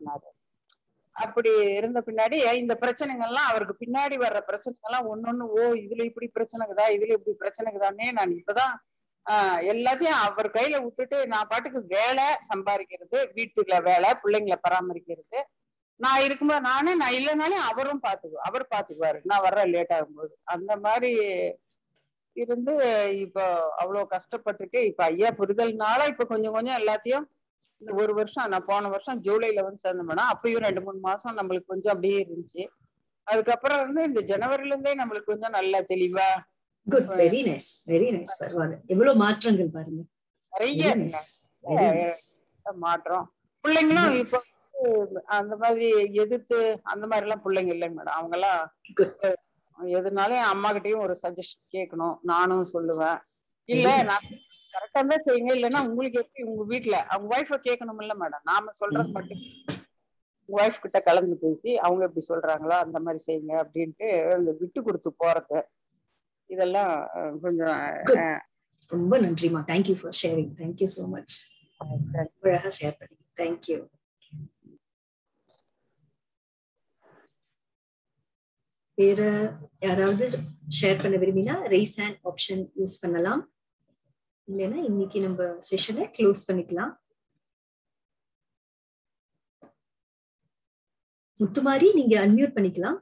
அப்படி இருந்த பின்னாடி இந்த பிரச்சனைகள்லாம் அவருக்கு பின்னாடி வர்ற பிரச்சனைகள்லாம் ஒன்னொன்னு, ஓ இதுல இப்படி பிரச்சனைக்குதா, இதுல இப்படி பிரச்சனைக்குதானே நான் இப்பதான் ஆஹ் எல்லாத்தையும் அவர் கையில விட்டுட்டு நான் பாட்டுக்கு வேலை சம்பாதிக்கிறது, வீட்டுல வேலை, பிள்ளைங்களை பராமரிக்கிறது. நான் இருக்கும்போது நானே, நான் இல்லைனாலே அவரும் பாத்துக்குவார், அவர் பாத்துக்குவாரு நான் வர்ற லேட் ஆகும்போது. அந்த மாதிரி இருந்து இப்போ அவ்வளவு கஷ்டப்பட்டுட்டு இப்ப ஐயா புரிதல்னால இப்ப கொஞ்சம் கொஞ்சம் எல்லாத்தையும் இந்த ஒரு வருஷம், நான் போன வருஷம் ஜூலைல வந்து சேர்ந்தோம்னா அப்பயும் ரெண்டு மூணு மாசம் நம்மளுக்கு கொஞ்சம் அப்படியே இருந்துச்சு. அதுக்கப்புறம் வந்து இந்த ஜனவரில இருந்தே நம்மளுக்கு கொஞ்சம் நல்லா தெளிவா. Good, very nice, very nice. பரவாயில்ல, எவ்வளவு மாற்றங்கள் பாருங்க, நிறைய மாற்றம். பிள்ளைங்களும் இப்போ அந்த மாதிரி எதிர்த்து அந்த மாதிரி எல்லாம் பிள்ளைங்க இல்லைங்க மேடம். அவங்க எல்லாம் எதுனாலும் அம்மா கிட்டயும் ஒரு சஜஷன் கேட்கணும், நானும் சொல்லுவேன். இல்ல நான் கரெக்டா தான் செய்யுங்க, இல்லைன்னா உங்களுக்கு எப்படி உங்க வீட்டுல அவங்க ஒய்ஃபை கேட்கணும் இல்ல மேடம். நாம சொல்றது மட்டும் உங்க ஒய்ஃப் கிட்ட கலந்து பேசி அவங்க எப்படி சொல்றாங்களோ அந்த மாதிரி செய்யுங்க அப்படின்ட்டு அந்த விட்டு கொடுத்து போறது. இதெல்லாம் கொஞ்சம் ரொம்ப நன்றிமா. Thank you for sharing. Thank you so much. அழகா ஷேர் பண்ணி. தேங்க்யூ. வேற யாராவது ஷேர் பண்ண விரும்பினா ரைஸ் ஹேண்ட் ஆப்ஷன் யூஸ் பண்ணலாம், இல்லைன்னா இன்னைக்கு நம்ம செஷனை க்ளோஸ் பண்ணிக்கலாம். முத்துமாரி, நீங்க அன்மியூட் பண்ணிக்கலாம்.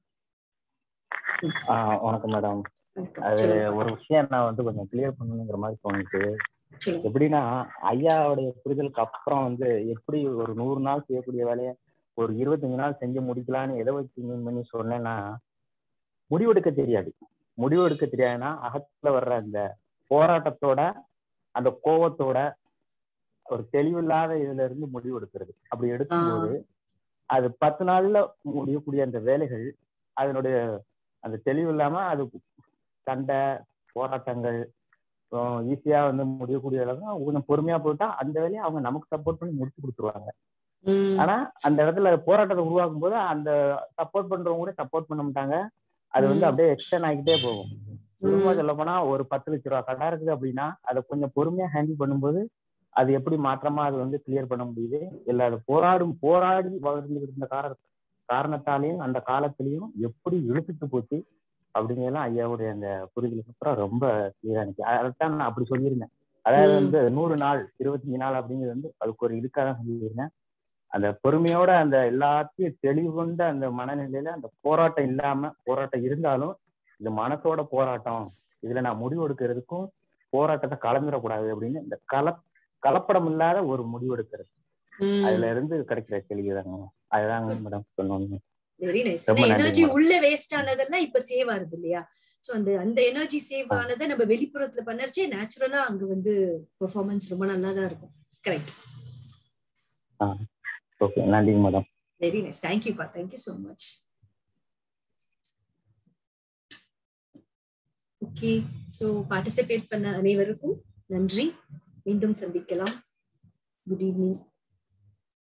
வணக்கம் மேடம். அது ஒரு விஷயம் நான் வந்து கொஞ்சம் கிளியர் பண்ணணுங்கிற மாதிரி தோணுச்சு. எப்படின்னா, ஐயாவுடைய புரிதலுக்கு அப்புறம் வந்து எப்படி ஒரு நூறு நாள் செய்யக்கூடிய வேலையை ஒரு இருபத்தஞ்சு நாள் செஞ்சு முடிக்கலான்னு எதை வச்சு மீன் பண்ணி சொன்னேன்னா, முடிவெடுக்க தெரியாது. முடிவெடுக்க தெரியாதுன்னா அகத்துல வர்ற அந்த போராட்டத்தோட அந்த கோவத்தோட ஒரு தெளிவில்லாத இதுல இருந்து முடிவு எடுக்கிறது. அப்படி எடுக்கும்போது அது பத்து நாள்ல முடியக்கூடிய அந்த வேலைகள் அதனுடைய அந்த தெளிவு இல்லாம அது சண்டை போராட்டங்கள் ஈஸியா வந்து முடியக்கூடிய அளவுக்கு கொஞ்சம் பொறுமையா போயிட்டா அந்த வேலையை அவங்க நமக்கு சப்போர்ட் பண்ணி முடிச்சு கொடுத்துருவாங்க. ஆனா அந்த இடத்துல போராட்டத்தை உருவாக்கும் போது அந்த சப்போர்ட் பண்றவங்க கூட சப்போர்ட் பண்ண மாட்டாங்க. அது வந்து அப்படியே எக்ஸ்டெண்ட் ஆகிட்டே போகும். சுருமா சொல்ல போனா ஒரு பத்து லட்ச ரூபா கடை இருக்குது அப்படின்னா அதை கொஞ்சம் பொறுமையா ஹேண்டில் பண்ணும்போது அது எப்படி மாற்றமா அது வந்து கிளியர் பண்ண முடியுது. இல்ல அது போராடும் போராடி வளர்ந்துகிட்டு இருந்த கார காரணத்தாலையும் அந்த காலத்திலையும் எப்படி இழுத்துட்டு போச்சு அப்படிங்கிறதெல்லாம் ஐயாவுடைய அந்த புரிதலுக்கு அப்புறம் ரொம்ப கிளியரா இருந்துச்சு. அதைத்தான் நான் அப்படி சொல்லியிருந்தேன். அதாவது வந்து நூறு நாள் இருபத்தஞ்சு நாள் அப்படிங்கிறது வந்து அதுக்கு ஒரு இதுக்காக சொல்லியிருந்தேன். அந்த பொறுமையோட அந்த எல்லாத்தையும் தெளிவு கொண்ட அந்த மனநிலையில அந்த போராட்டம் இல்லாம, போராட்டம் இருந்தாலும் இது மனசோட போராட்டம், இதுல நான் முடிவு எடுக்கிறதுக்கும் போராட்டத்தை கலந்துடக்கூடாது அப்படின்னு இந்த கல கலப்படம் இல்லாத ஒரு முடிவு எடுக்கிறது. அதுல இருந்து கிடைக்கிற தெளிவுதாங்க. அதுதாங்க மேடம் சொல்லணும். Very nice. ரொம்ப நன்றி எனர்ஜி மேடம். உள்ள வேஸ்ட் ஆனதெல்லாம் இப்ப சேவ் ஆகுது இல்லையா? சோ அந்த அந்த எனர்ஜி சேவ் ஆனதை நம்ம வெளிப்புறத்துல பண்ணறச்சே நேச்சுரலா அங்க வந்து பெர்ஃபார்மன்ஸ் ரொம்ப நல்லா தான் இருக்கும். கரெக்ட். ஓகே, நன்றி மேடம். Very nice. தேங்க்யூ பா, thank you so much. Okay, so participate பண்ண அனைவருக்கும் நன்றி. மீண்டும் சந்திக்கலாம். Good evening.